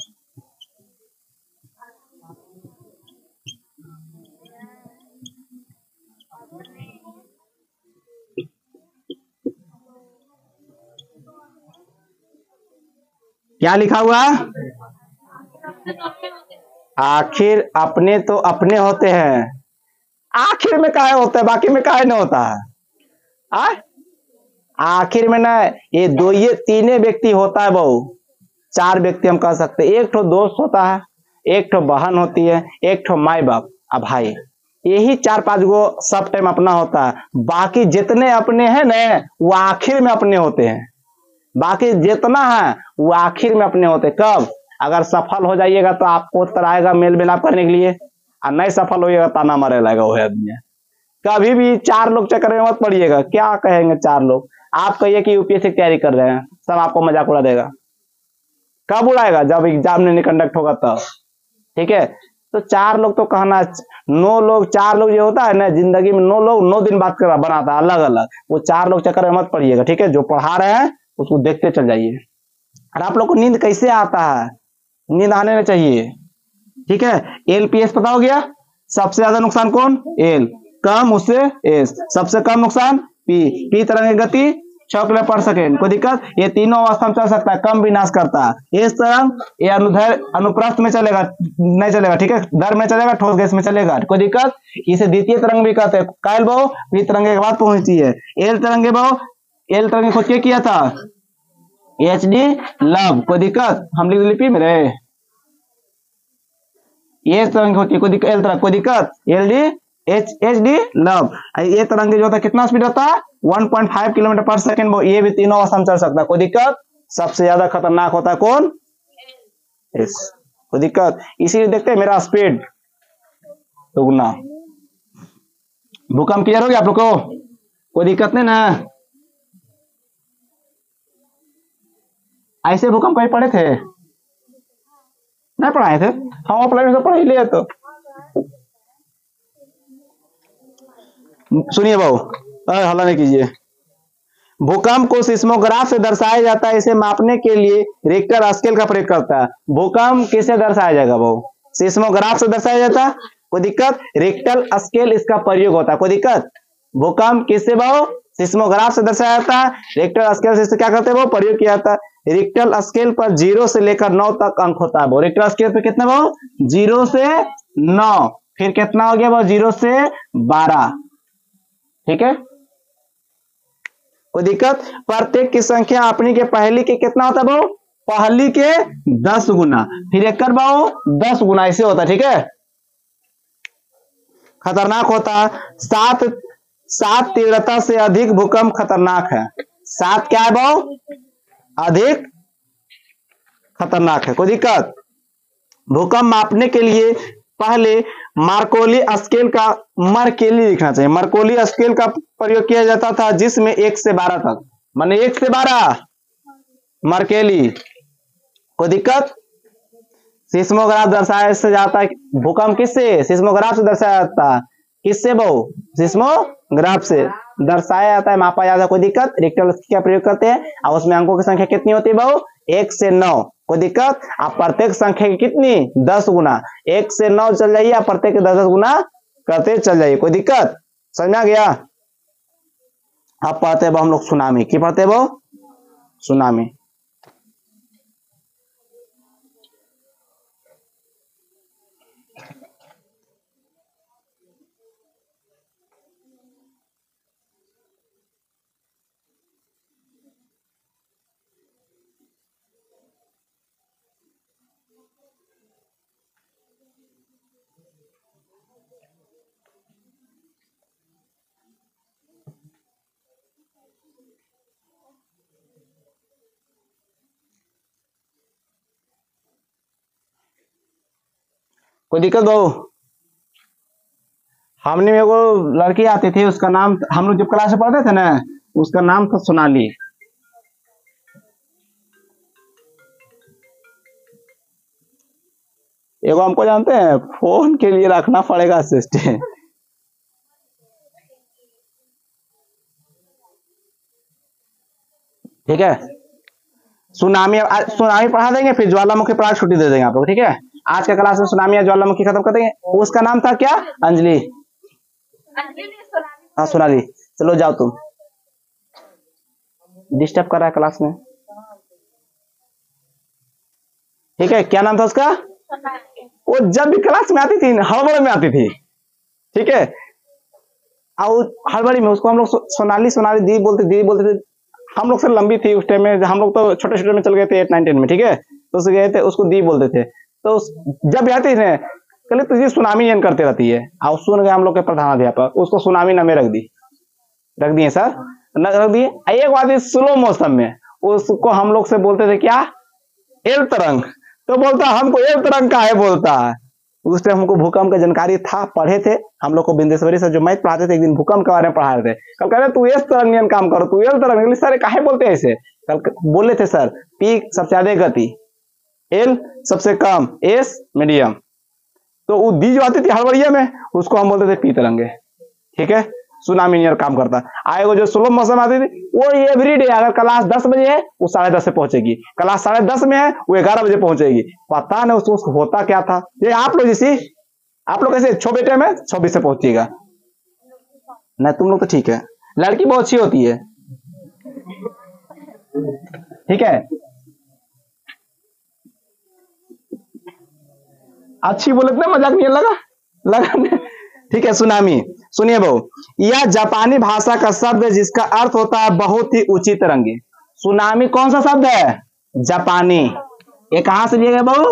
क्या लिखा हुआ, आखिर अपने तो अपने होते हैं, आखिर में काहे होता है, बाकी में काहे नहीं होता है, आ? आखिर में ना ये दो ये तीन व्यक्ति होता है, बहु चार व्यक्ति हम कह सकते हैं, एक ठो दोस्त होता है, एक ठो बहन होती है, एक ठो माई बाप अब भाई, यही चार पांच गो सब टाइम अपना होता है। बाकी जितने अपने हैं ना, वो आखिर में अपने होते हैं, बाकी जितना है वो आखिर में अपने होते। कब अगर सफल हो जाइएगा तो आपको तराएगा मेल मिलाप करने के लिए, और नहीं सफल होइएगा ताना मारे लगेगा वो आदमी। कभी भी चार लोग चक्कर में मत पड़िएगा, क्या कहेंगे चार लोग, आप कहिए कि यूपीएससी की तैयारी कर रहे हैं, सब आपको मजाक उड़ा देगा। कब उड़ाएगा, जब एग्जाम नहीं कंडक्ट होगा तब, ठीक है। तो चार लोग तो कहना, नौ लोग चार लोग ये होता है ना जिंदगी में, नौ लोग नौ दिन बात कर बनाता है अलग अलग, वो चार लोग चक्कर में मत पड़िएगा, ठीक है। जो पढ़ा रहे हैं उसको देखते चल जाइए। और आप लोग को नींद कैसे आता है, नींद आने में चाहिए, ठीक है। एल पी एस पता हो गया, सबसे ज्यादा नुकसान कौन, एल, कम उससे एस, सबसे कम नुकसान पी, पी तरंग की गति छह किलोमीटर पर सेकेंड, कोई दिक्कत, ये तीनों अवस्था में चल सकता है, कम विनाश करता है। इस तरंग ये अनुदैर्घ्य अनुप्रस्थ में चलेगा नहीं चलेगा, ठीक है, दर में चलेगा, ठोस गैस में चलेगा, कोई दिक्कत। इसे द्वितीय तरंग भी कहते हैं, कायल बहु पी तरंग के बाद पहुंचती है। एल तरंगे बहु, एल तरंग खोज के किया था एच डी लव, कोई दिक्कत, हम लिख लिपि में रहे, ये तरंग होती है, कोई दिक्कत, एल तरंग कोई दिक्कत, L D H H D love. ये तरंग जो होता है कितना स्पीड होता है, वन पॉइंट फाइव किलोमीटर पर सेकंड, ये भी तीनों अवस्था में चल सकता है, कोई दिक्कत। सबसे ज्यादा खतरनाक होता है कौन, एस, कोई दिक्कत। इसीलिए देखते हैं मेरा स्पीड दुगना। भूकंप क्लियर हो गया आप लोग को। कोई दिक्कत नहीं ना? ऐसे भूकंप कहीं पड़े थे? नहीं पढ़ाए थे हम, ऑफलाइन में तो पढ़ ही लिए। तो सुनिए भाऊ, हल्ला नहीं कीजिए। भूकंप को सिस्मोग्राफ से दर्शाया जाता है। इसे मापने के लिए रिक्टर स्केल का प्रयोग करता है। भूकंप किसे दर्शाया जाएगा भाऊ? सिस्मोग्राफ से दर्शाया जाता है। कोई दिक्कत? रिक्टर स्केल इसका प्रयोग होता है। कोई दिक्कत? भूकंप किससे भाऊ? सिस्मोग्राफ से दर्शाया जाता है। रिक्टर स्केल से क्या करते हैं वो? प्रयोग किया जाता है। रिक्टर स्केल पर जीरो से लेकर नौ तक अंक होता है। रिक्टर स्केल पे कितना भाऊ? जीरो से नौ। फिर कितना हो गया भाऊ? जीरो से बारह। ठीक है, कोई दिक्कत? प्रत्येक की संख्या अपनी के पहली के कितना होता है भाऊ? पहली के दस गुना। फिर एक कर भाऊ दस गुना, ऐसे होता है। ठीक है, खतरनाक होता है। सात सात तीव्रता से अधिक भूकंप खतरनाक है। सात क्या है भाऊ? अधिक खतरनाक है। कोई दिक्कत? भूकंप मापने के लिए पहले मार्कोली स्केल का मरकेली लिखना चाहिए। मरकोली स्केल का प्रयोग किया जाता था, जिसमें एक से बारह तक, माने एक से बारह मरकेली। कोई दिक्कत? सिस्मोग्राफ दर्शाया से जाता है। भूकंप किससे? सिस्मोग्राफ से दर्शाया जाता है। किससे बहु? सिस्मोग्राफ से दर्शाया जाता है, मापा जाता है। कोई दिक्कत? रिक्टर का प्रयोग करते हैं और उसमें अंकों की संख्या कितनी होती है बहु? एक से नौ। कोई दिक्कत? आप प्रत्येक संख्या की कितनी? दस गुना। एक से नौ चल जाइए, आप प्रत्येक दस दस गुना करते चल जाइए। कोई दिक्कत? समझ में आ गया? आप पढ़ते हैं हम लोग सुनामी। की पढ़ते हैं वो? सुनामी। कोई दिक्कत बहु? हमने में वो लड़की आती थी, उसका नाम, हम लोग जब क्लास में पढ़ते थे ना, उसका नाम था सोनाली। एगो हमको जानते हैं, फोन के लिए रखना पड़ेगा असिस्टेंट। ठीक है, सुनामी सुनामी पढ़ा देंगे, फिर ज्वालामुखी पढ़ा छुट्टी दे देंगे आप लोग। ठीक है, आज का क्लास में सुनामी या ज्वालामुखी खत्म कर देंगे। उसका नाम था क्या? अंजलि। हाँ सोनाली, चलो जाओ, तुम डिस्टर्ब कर रहा है क्लास में। ठीक है, क्या नाम था उसका? वो जब भी क्लास में आती थी हड़बड़ में आती थी। ठीक है, और हड़बड़ी में उसको हम लोग सोनाली सोनाली दी बोलते दी बोलते थे। हम लोग से लंबी थी उस टाइम में, हम लोग तो छोटे छोटे में चल गए थे, एट नाइन टेन में। ठीक है, तो उसे गए थे, उसको दी बोलते थे। तो जब आती थी कल तुझे सुनामी एन करते रहती है, और सुन गए हम लोग के प्रधानाध्यापक, उसको सुनामी नामे रख दी रख दिए सर रख दिए। एक बात स्लो मौसम में उसको हम लोग से बोलते थे क्या? एल तरंग। तो बोलता हमको एल तरंग का है बोलता है। उस टाइम हमको भूकंप का जानकारी था, पढ़े थे हम लोग को। बिंदेश्वरी सर जो मैथ पढ़ाते थे, एक दिन भूकंप के बारे में पढ़ा रहे थे। कल कह रहे तू एस तरंग काम करो, तू एल तरंग। सर काहे बोलते हैं ऐसे? कल बोले थे सर, पी सबसे ज्यादा गति, एल सबसे कम, एस मीडियम। तो वो दी जो आती थी हड़बड़िया में, उसको हम बोलते थे पी तरंगे। ठीक है, सुनामी नियर काम करता। आएगा जो स्लो मौसम आती थी, वो एवरी डे, अगर क्लास दस बजे है वो साढ़े दस से पहुंचेगी, क्लास साढ़े दस में है वो ग्यारह बजे पहुंचेगी। पता नहीं उसको, उसको होता क्या था। ये आप लोग जैसी, आप लोग कैसे छो बेटे में छब्बीस से पहुंचिएगा नहीं, तुम लोग तो ठीक है। लड़की बहुत अच्छी होती है। ठीक है, अच्छी बोले तो मजाक नहीं लगा लगा ठीक है, सुनामी सुनिए बहु, यह जापानी भाषा का शब्द है जिसका अर्थ होता है बहुत ही ऊंची तरंगे। सुनामी कौन सा शब्द है? जापानी। ये कहां से लिया गया बहु?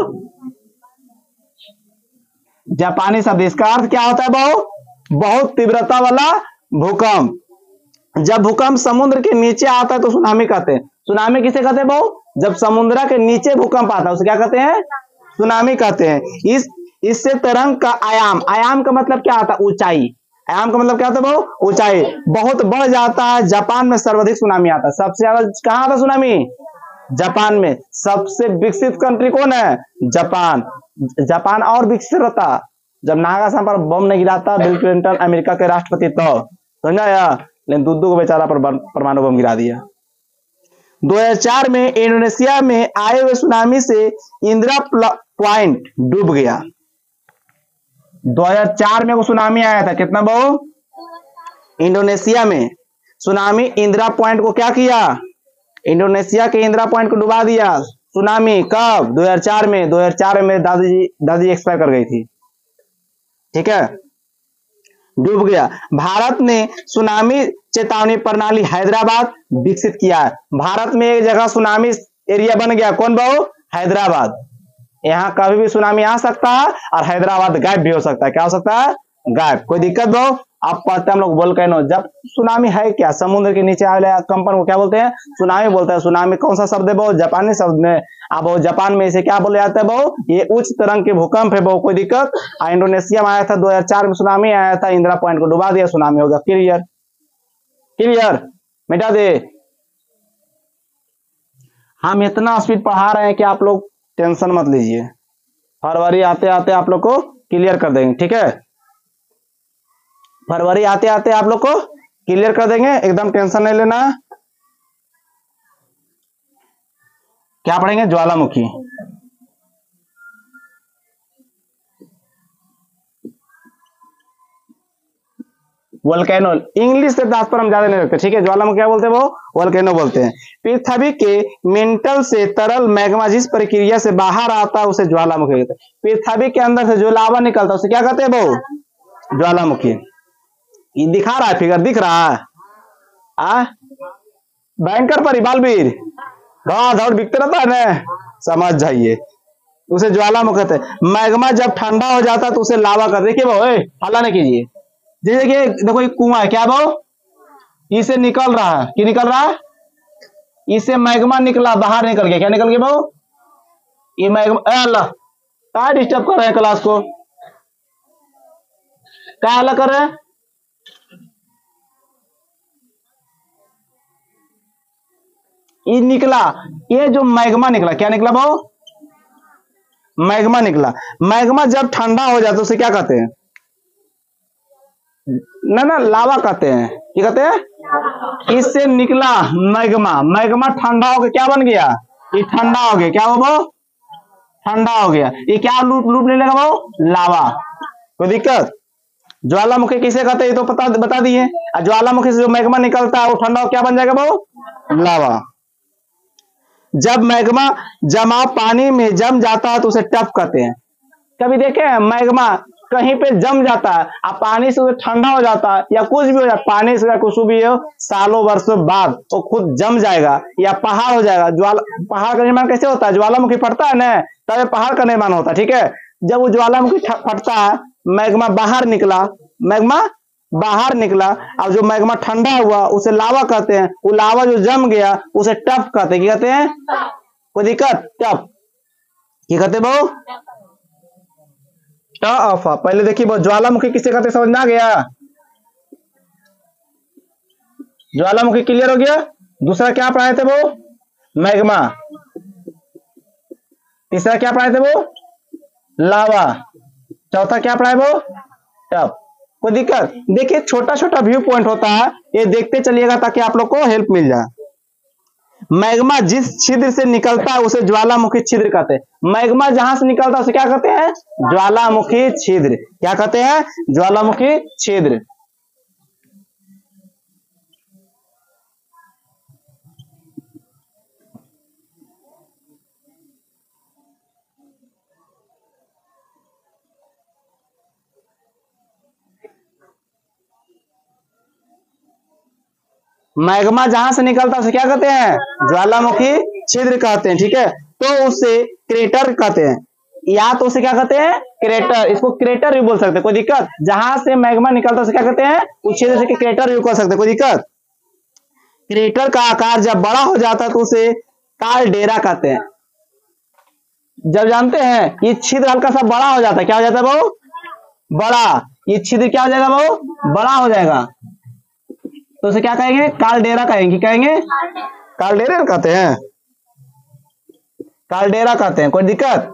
जापानी शब्द। इसका अर्थ क्या होता है बहु? बहुत तीव्रता वाला भूकंप। जब भूकंप समुद्र के नीचे आता है तो सुनामी कहते हैं। सुनामी किसे कहते हैं बहु? जब समुद्र के नीचे भूकंप आता है उसे क्या कहते हैं? सुनामी कहते हैं। इस इससे तरंग का आयाम, आयाम का मतलब क्या आता है? ऊंचाई। आयाम का मतलब क्या होता है भाऊ? ऊंचाई। बहुत बढ़ जाता है, जापान में सर्वाधिक सुनामी आता है। सबसे ज्यादा कहां आता सुनामी? जापान में। सबसे विकसित कंट्री कौन है? जापान। जापान और विकसित रहता जब नागासाकी पर बम नहीं गिराता बिल क्लिंटन अमेरिका के राष्ट्रपति तो समझा या, लेकिन दुद्दू को बेचारा पर परमाणु बम गिरा दिया। दो हज़ार चार में इंडोनेशिया में आए हुए सुनामी से इंदिरा पॉइंट डूब गया। दो हज़ार चार में वो सुनामी आया था, कितना बहु? इंडोनेशिया में सुनामी इंदिरा पॉइंट को क्या किया? इंडोनेशिया के इंदिरा पॉइंट को डुबा दिया। सुनामी कब? दो हज़ार चार में। दो हज़ार चार में दादी दादी एक्सपायर कर गई थी, ठीक है, डूब गया। भारत ने सुनामी चेतावनी प्रणाली हैदराबाद विकसित किया है। भारत में एक जगह सुनामी एरिया बन गया, कौन बहु? हैदराबाद। यहाँ कभी भी सुनामी आ सकता है और हैदराबाद गायब भी हो सकता है। क्या हो सकता है? गायब। कोई दिक्कत बहु? आप पढ़ते हम लोग वोल्केनो। जब सुनामी है क्या? समुद्र के नीचे आने कंपन को क्या बोलते हैं? सुनामी बोलते हैं। सुनामी कौन सा शब्द है बहु? जापानी शब्द में। अब जापान में इसे क्या बोले जाता है बहु? ये उच्च तरंग के भूकंप है बहु। कोई दिक्कत? इंडोनेशिया में आया था दो हज़ार चार में, सुनामी आया था, इंदिरा पॉइंट को डुबा दिया, सुनामी हो गया। क्लियर? क्लियर? मिटा दे। हम इतना स्पीड पढ़ा रहे हैं कि आप लोग टेंशन मत लीजिए, फरवरी आते आते आप लोग को क्लियर कर देंगे, ठीक है? फरवरी आते आते आप लोग को क्लियर कर देंगे, एकदम टेंशन नहीं लेना। क्या पढ़ेंगे? ज्वालामुखी। वोल्केनो इंग्लिश से दास पर हम ज्यादा नहीं रखते, ठीक है? ज्वालामुखी क्या बोलते हैं वो? वोल्केनो बोलते हैं। पृथ्वी के मेंटल से तरल मैग्मा जिस प्रक्रिया से बाहर आता है उसे ज्वालामुखी कहते हैं। पृथ्वी के अंदर से जो लावा निकलता है उसे क्या कहते हैं वो? ज्वालामुखी। ये दिखा रहा है फिगर, दिख रहा है? आ बैंकर पर बालवीर दौड़ दौड़ बिकते रहता है ना, समझ जाइए, उसे ज्वालामुखी कहते हैं। मैग्मा जब ठंडा हो जाता है तो उसे लावा कहते हैं। देखिए वो हल्ला नहीं कीजिए। देखिए देखो ये कुआं है, क्या वो? इसे निकल रहा है, कि निकल रहा है? इसे मैग्मा निकला, बाहर निकल गया, क्या निकल गया वो? ये मैग्मा। अल्लाह क्या डिस्टर्ब कर रहे हैं क्लास को? क्या हल्ला कर रहे हैं? ये निकला, ये जो मैग्मा निकला, क्या निकला वो? मैग्मा निकला। मैग्मा जब ठंडा हो जाता है उसे क्या कहते हैं? ना ना लावा कहते हैं। क्या कहते हैं? इससे निकला मैग्मा। मैग्मा ठंडा हो गया, क्या बन गया? ये ठंडा हो गया, क्या हो वो? ठंडा हो गया। ये क्या लूप लूप नहीं लगा वो? लावा। कोई दिक्कत? ज्वालामुखी किसे कहते हैं ये तो पता बता दिए। ज्वालामुखी से जो मैग्मा निकलता है वो ठंडा हो क्या बन जाएगा वो? लावा। जब मैग्मा जमाव पानी में जम जाता है तो उसे टफ कहते हैं। कभी देखे मैग्मा कहीं पे जम जाता है, अब पानी से ठंडा हो जाता है या कुछ भी हो जाता, पानी से कुछ भी हो, सालों वर्षों बाद वो खुद जम जाएगा या पहाड़ हो जाएगा। ज्वाला पहाड़ का निर्माण कैसे होता है? ज्वालामुखी फटता है ना, तब पहाड़ का निर्माण होता है, ठीक है? जब वो ज्वालामुखी फटता है, मैग्मा बाहर निकला, मैग्मा बाहर निकला, अब जो मैग्मा ठंडा हुआ उसे लावा कहते हैं। वो लावा जो जम गया उसे टफ कहते हैं। क्या कहते हैं? कोई दिक्कत? टफ। क्या कहते हैं वो? टफ। पहले देखिए वो ज्वालामुखी किसे कहते हैं, समझ में आ गया? ज्वालामुखी क्लियर हो गया। दूसरा क्या पढ़ाए थे वो? मैग्मा। तीसरा क्या पढ़ाए थे वो? लावा। चौथा क्या पढ़ाए वो? टफ। कोई दिक्कत? देखिए छोटा छोटा व्यू पॉइंट होता है, ये देखते चलिएगा ताकि आप लोग को हेल्प मिल जाए। मैग्मा जिस छिद्र से निकलता है उसे ज्वालामुखी छिद्र कहते हैं। मैग्मा जहां से निकलता है उसे क्या कहते हैं? ज्वालामुखी छिद्र। क्या कहते हैं? ज्वालामुखी छिद्र। मैग्मा जहां से निकलता है उसे क्या कहते हैं? ज्वालामुखी छिद्र कहते हैं, ठीक है? तो उसे क्रेटर कहते हैं, या तो उसे क्या कहते हैं? क्रेटर। इसको क्रेटर भी बोल सकते हैं, कोई दिक्कत? जहां से मैग्मा निकलता है उसे क्या कहते हैं? उस छिद्र से क्रेटर भी कह सकते हैं, कोई दिक्कत? क्रेटर का आकार जब बड़ा हो जाता है तो उसे कालडेरा कहते हैं। जब जानते हैं ये छिद्र हल्का सा बड़ा हो जाता है, क्या हो जाता है वो? बड़ा, ये छिद्र क्या हो जाएगा वो बड़ा हो जाएगा, तो उसे क्या कहेंगे काल्डेरा कहेंगे, कहेंगे काल्डेरा कहते हैं, काल्डेरा कहते हैं। कोई दिक्कत?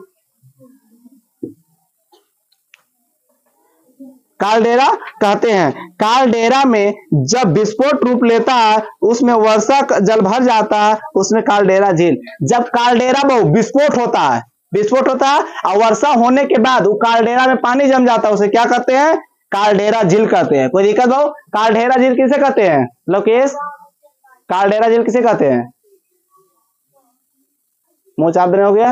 काल्डेरा कहते हैं। काल्डेरा में जब विस्फोट रूप लेता है उसमें वर्षा जल भर जाता है, उसमें काल्डेरा झील। जब काल्डेरा बहु विस्फोट होता है, विस्फोट होता है और वर्षा होने के बाद वो काल्डेरा में पानी जम जाता है, उसे क्या कहते हैं काल्डेरा झील कहते हैं। कोई दिक्कत बहु? काल्डेरा झील किसे कहते हैं लोकेश? काल्डेरा झील किसे कहते हैं? मुंह चाप देने हो गया।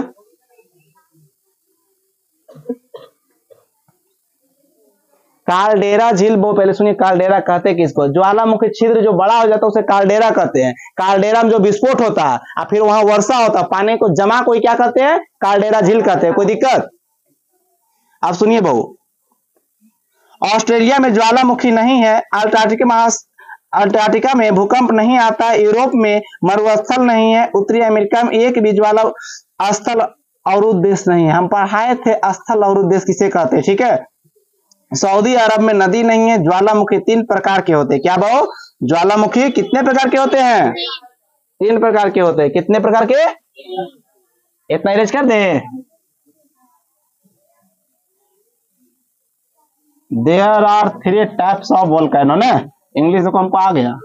काल्डेरा झील वो पहले सुनिए, काल्डेरा कहते हैं किसको? ज्वालामुखी छिद्र जो बड़ा हो जाता है उसे काल्डेरा कहते हैं। काल्डेरा में जो विस्फोट होता है और फिर वहां वर्षा होता है, पानी को जमा कोई क्या कहते हैं काल्डेरा झील कहते हैं। कोई दिक्कत? अब सुनिए बहु, ऑस्ट्रेलिया में ज्वालामुखी नहीं है, अंटार्कटिका महास अंटार्कटिका में भूकंप नहीं आता, यूरोप में मरुस्थल नहीं है, उत्तरी अमेरिका में एक भी ज्वाला स्थल अवरुद्ध देश नहीं है। हम पढ़ाए थे स्थल अवरुद्ध देश किसे कहते हैं, ठीक है। सऊदी अरब में नदी नहीं है। ज्वालामुखी तीन प्रकार के होते हैं। क्या बहु? ज्वालामुखी कितने प्रकार के होते हैं? तीन प्रकार के होते हैं। कितने प्रकार के? इतना इरेज कर दे। There are three types of volcano ना, इंग्लिश में हमको आ गया।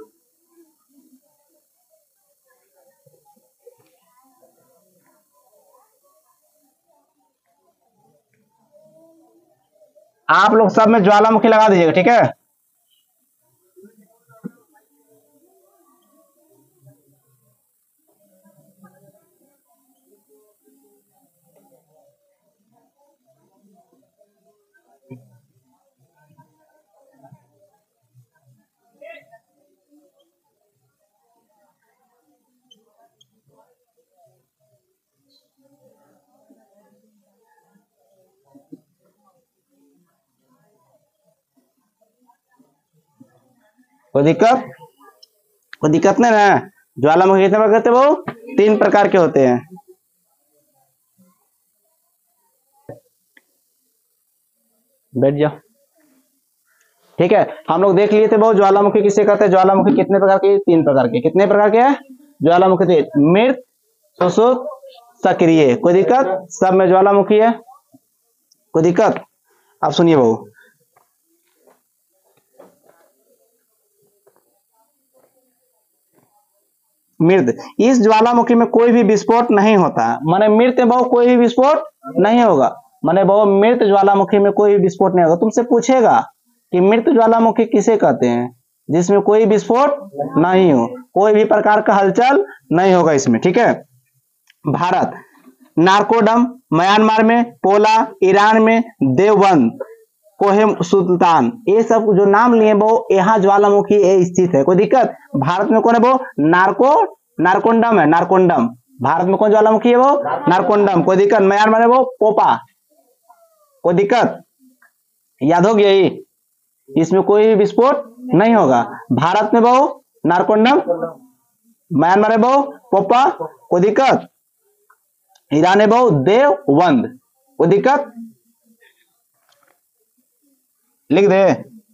आप लोग सब में ज्वालामुखी लगा दीजिएगा, ठीक है। कोई दिक्कत? कोई दिक्कत नहीं ना? ज्वालामुखी कितने प्रकार के होते हैं वो? तीन प्रकार के होते हैं। बैठ जाओ, ठीक है। हम लोग देख लिए थे वो ज्वालामुखी किसे कहते हैं। ज्वालामुखी कितने प्रकार के? तीन प्रकार के। कितने प्रकार के है ज्वालामुखी? थे मृत, सुषुप्त, सक्रिय। कोई दिक्कत? सब में ज्वालामुखी है। कोई दिक्कत? अब सुनिए बहु, मृत, इस ज्वालामुखी में कोई भी विस्फोट नहीं होता। माने मृत बहु कोई भी विस्फोट नहीं होगा। माने बहु मृत ज्वालामुखी में कोई भी विस्फोट नहीं होगा। तुमसे पूछेगा कि मृत ज्वालामुखी किसे कहते हैं? जिसमें कोई विस्फोट नहीं हो, कोई भी प्रकार का हलचल नहीं होगा इसमें, ठीक है। भारत, नारकोडम म्यांमार में, पोला ईरान में, देवबंद कोहेम सुल्तान, ये सब जो नाम लिए वो यहाँ ज्वालामुखी स्थित है। कोई दिक्कत? भारत में कौन है वो? नारको नारकोंडम है, नारकोंडम। भारत में कौन ज्वालामुखी है वो? नारकोंडम। कोई दिक्कत? म्यांमार में वो पोपा। कोई दिक्कत? याद हो गया ही, इसमें कोई भी विस्फोट नहीं होगा। भारत में वो नारकोंडम, म्यांमार में वो पोपा। कोई दिक्कत? ईरान में वो देवबंद। कोई दिक्कत? लिख दे।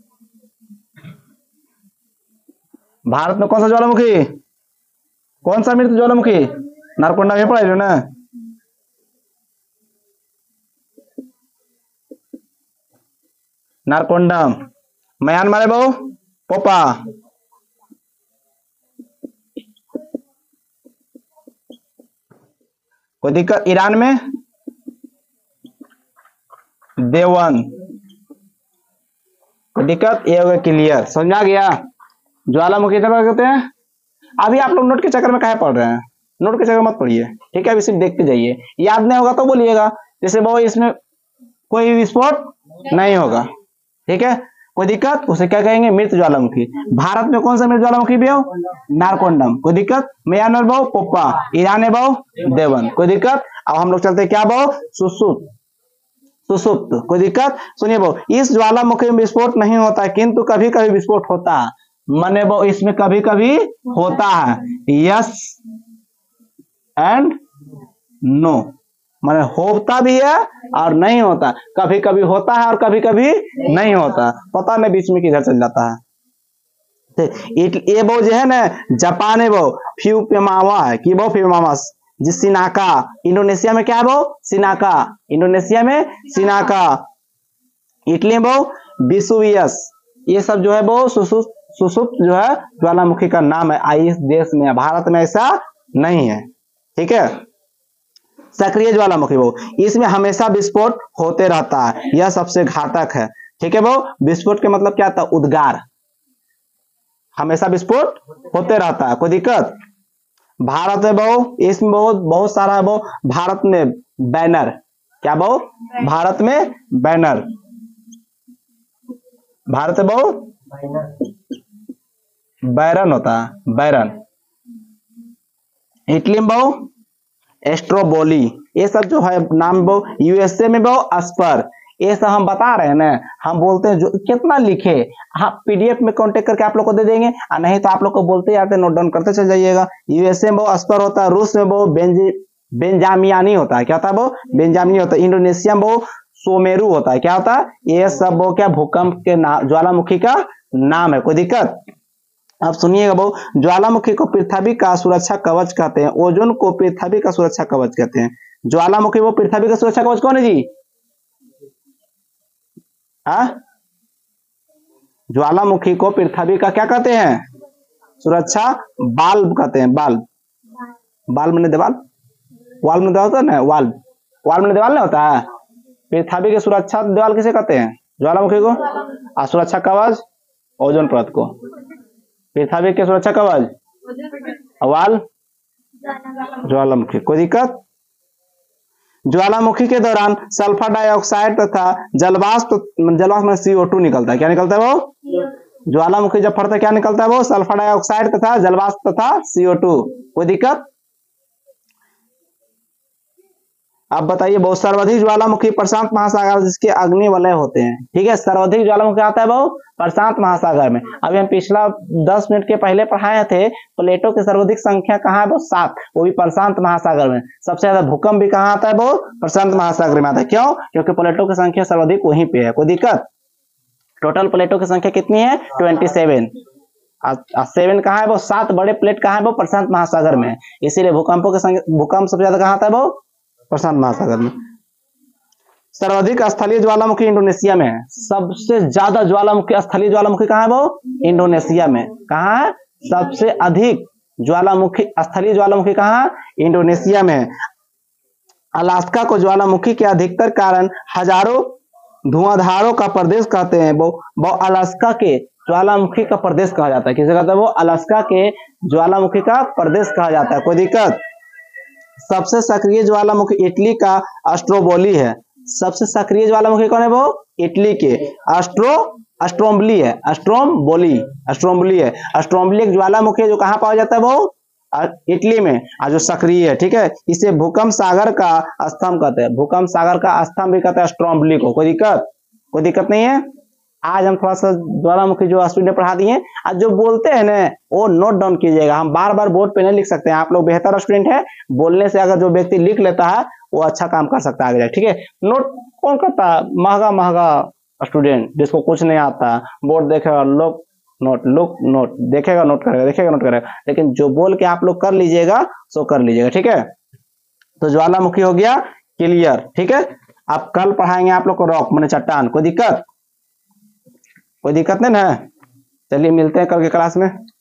भारत में कौन सा ज्वालामुखी? कौन सा मृत ज्वालामुखी? नारकोंडम में पढ़ा ना। नारकोंडम। म्यांमार में बहु पोपा। कोई दिक्कत? ईरान में देवबंद। कोई दिक्कत? ये हो गया क्लियर, समझा गया। ज्वालामुखी कहते हैं। अभी आप लोग नोट के चक्कर में काहे पढ़ रहे हैं? नोट के चक्कर मत पढ़िए, ठीक है। अभी सिर्फ देखते जाइए, याद नहीं होगा तो बोलिएगा। जैसे वो इसमें कोई विस्फोट नहीं होगा, ठीक है। कोई दिक्कत? उसे क्या कहेंगे? मृत ज्वालामुखी। भारत में कौन सा मृत ज्वालामुखी भी हो? नारकोंडम। कोई दिक्कत? म्यांमार बहु पोपा, ईरान बहु देवबंद। कोई दिक्कत? अब हम लोग चलते क्या बहु? सुषुप्त। सुषुप्त। कोई दिक्कत? सुनिए बहु, इस ज्वालामुखी में विस्फोट नहीं होता है, किंतु कभी कभी विस्फोट होता है। मने बहु इसमें कभी कभी होता है। Yes and no. माने होता भी है और नहीं होता, कभी कभी होता है और कभी कभी नहीं होता, पता नहीं बीच में किधर चल जाता है। ये वो जो है ना जापान है वो फ्यूपेमावा है कि वो फ्यूपेमावा जी सिनाका, इंडोनेशिया में क्या है वो सिनाका, इंडोनेशिया में सिनाका, इटली में वो विसुवियस, ये सब जो है वो सुसुप्त सुसुप्त जो है ज्वालामुखी का नाम है। आई इस देश में, भारत में ऐसा नहीं है, ठीक है। सक्रिय ज्वालामुखी वो, इसमें हमेशा विस्फोट होते रहता है, यह सबसे घातक है, ठीक है। वो विस्फोट के मतलब क्या था, उद्गार, हमेशा विस्फोट होते रहता है, कोई दिक्कत। भारत में बहु इसमें बहुत बहुत सारा है वो, भारत में बैनर, क्या बहु भारत में बैनर, भारत में बहु बैरन होता है, बैरन। इटली में बहु एस्ट्रोबोली, ये सब जो है नाम वो, यूएसए में बहु अस्पर, ये सब हम बता रहे हैं ना, हम बोलते हैं जो कितना लिखे, हाँ पीडीएफ में कांटेक्ट करके आप लोग को दे देंगे, और नहीं तो आप लोग को बोलते जाते नोट डाउन करते चल जाइएगा। यूएसए में वो अस्पर होता है, रूस में वो बेंजी बेंजामियानी होता है, क्या होता है वो बेंजामिनी होता है, इंडोनेशिया में वो सोमेरु होता है, क्या होता है, ये सब वो क्या भूकंप के ज्वालामुखी का नाम है, कोई दिक्कत। अब सुनिएगा वो, ज्वालामुखी को पृथ्वी का सुरक्षा कवच कहते हैं, ओजोन को पृथ्वी का सुरक्षा कवच कहते हैं, ज्वालामुखी वो पृथ्वी का सुरक्षा कवच कौन है जी, हाँ ज्वालामुखी को पृथ्वी का क्या कहते हैं, सुरक्षा बाल्ब कहते हैं, बाल्ब, बाल्ब में देवाल, वाल में देवाल होता है ना, वाल वाल में देवाल नहीं होता है, पृथ्वी की सुरक्षा देवाल किसे कहते हैं, ज्वालामुखी को, और सुरक्षा कवच ओजोन परत को, पृथ्वी के सुरक्षा कवच वाल ज्वालामुखी, कोई दिक्कत। ज्वालामुखी के दौरान सल्फर डाइऑक्साइड तथा जलवाष्प, जलवाष्प में सी ओ टू निकलता है, क्या निकलता है वो, ज्वालामुखी जब फटता है क्या निकलता है वो, सल्फर डाइऑक्साइड तथा जलवाष्प तथा सी ओ टू, कोई दिक्कत। अब बताइए बहुत, सर्वाधिक ज्वालामुखी प्रशांत महासागर जिसके अग्नि वलय होते हैं, ठीक है, सर्वाधिक ज्वालामुखी आता है वो प्रशांत महासागर में। अभी हम पिछला दस मिनट के पहले पढ़ाए थे, प्लेटों की सर्वाधिक संख्या कहाँ है वो सात, वो भी प्रशांत महासागर में। सबसे ज्यादा भूकंप भी कहाँ आता है वो प्रशांत महासागर में आता है, क्यों, क्योंकि प्लेटों की संख्या सर्वाधिक वहीं पे है, कोई दिक्कत। टोटल प्लेटों की संख्या कितनी है ट्वेंटी सेवन, सेवन कहाँ है वो, सात बड़े प्लेट कहाँ है वो प्रशांत महासागर में, इसीलिए भूकंपों की संख्या, भूकंप सबसे ज्यादा कहाँ आता है वो प्रशांत महासागर में। सर्वाधिक स्थलीय ज्वालामुखी इंडोनेशिया में है, सबसे ज्यादा ज्वालामुखी स्थलीय ज्वालामुखी कहाँ है वो इंडोनेशिया में, कहाँ है सबसे अधिक ज्वालामुखी स्थलीय ज्वालामुखी कहाँ है इंडोनेशिया में है। अलास्का को ज्वालामुखी के अधिकतर कारण हजारों धुआंधारों का प्रदेश कहते हैं, वो वो अलास्का के ज्वालामुखी का प्रदेश कहा जाता है, किसे कहता है वो अलास्का के ज्वालामुखी का प्रदेश कहा जाता है, कोई दिक्कत। सबसे सक्रिय ज्वालामुखी इटली का एस्ट्रोबोली है, सबसे सक्रिय ज्वालामुखी कौन है वो इटली के एस्ट्रो एस्ट्रोम्बली है, एस्ट्रोम्बोली एस्ट्रोम्बली है, एस्ट्रोम्बली एक ज्वालामुखी है जो कहाँ पाया जाता है वो इटली में, और जो सक्रिय है, ठीक है। इसे भूकंप सागर का स्तंभ कहते हैं, भूकंप सागर का स्तंभ भी कहते हैं एस्ट्रोम्बली को, कोई दिक्कत, कोई दिक्कत नहीं है। आज हम थोड़ा सा ज्वालामुखी जो स्टूडेंट पढ़ा दिए, आज जो बोलते हैं ना वो नोट डाउन कीजिएगा, हम बार बार बोर्ड पे नहीं लिख सकते हैं, आप लोग बेहतर स्टूडेंट है, बोलने से अगर जो व्यक्ति लिख लेता है वो अच्छा काम कर सकता है आगे, ठीक है। नोट कौन करता है, महंगा महंगा स्टूडेंट जिसको कुछ नहीं आता, बोर्ड देखेगा लोग नोट, लोग नोट देखेगा नोट करेगा, देखेगा नोट करेगा, लेकिन जो बोल के आप लोग कर लीजिएगा सो कर लीजिएगा, ठीक है। तो ज्वालामुखी हो गया क्लियर, ठीक है। अब कल पढ़ाएंगे आप लोग को रॉक माने चट्टान, कोई दिक्कत, कोई दिक्कत नहीं ना। चलिए मिलते हैं कल के क्लास में।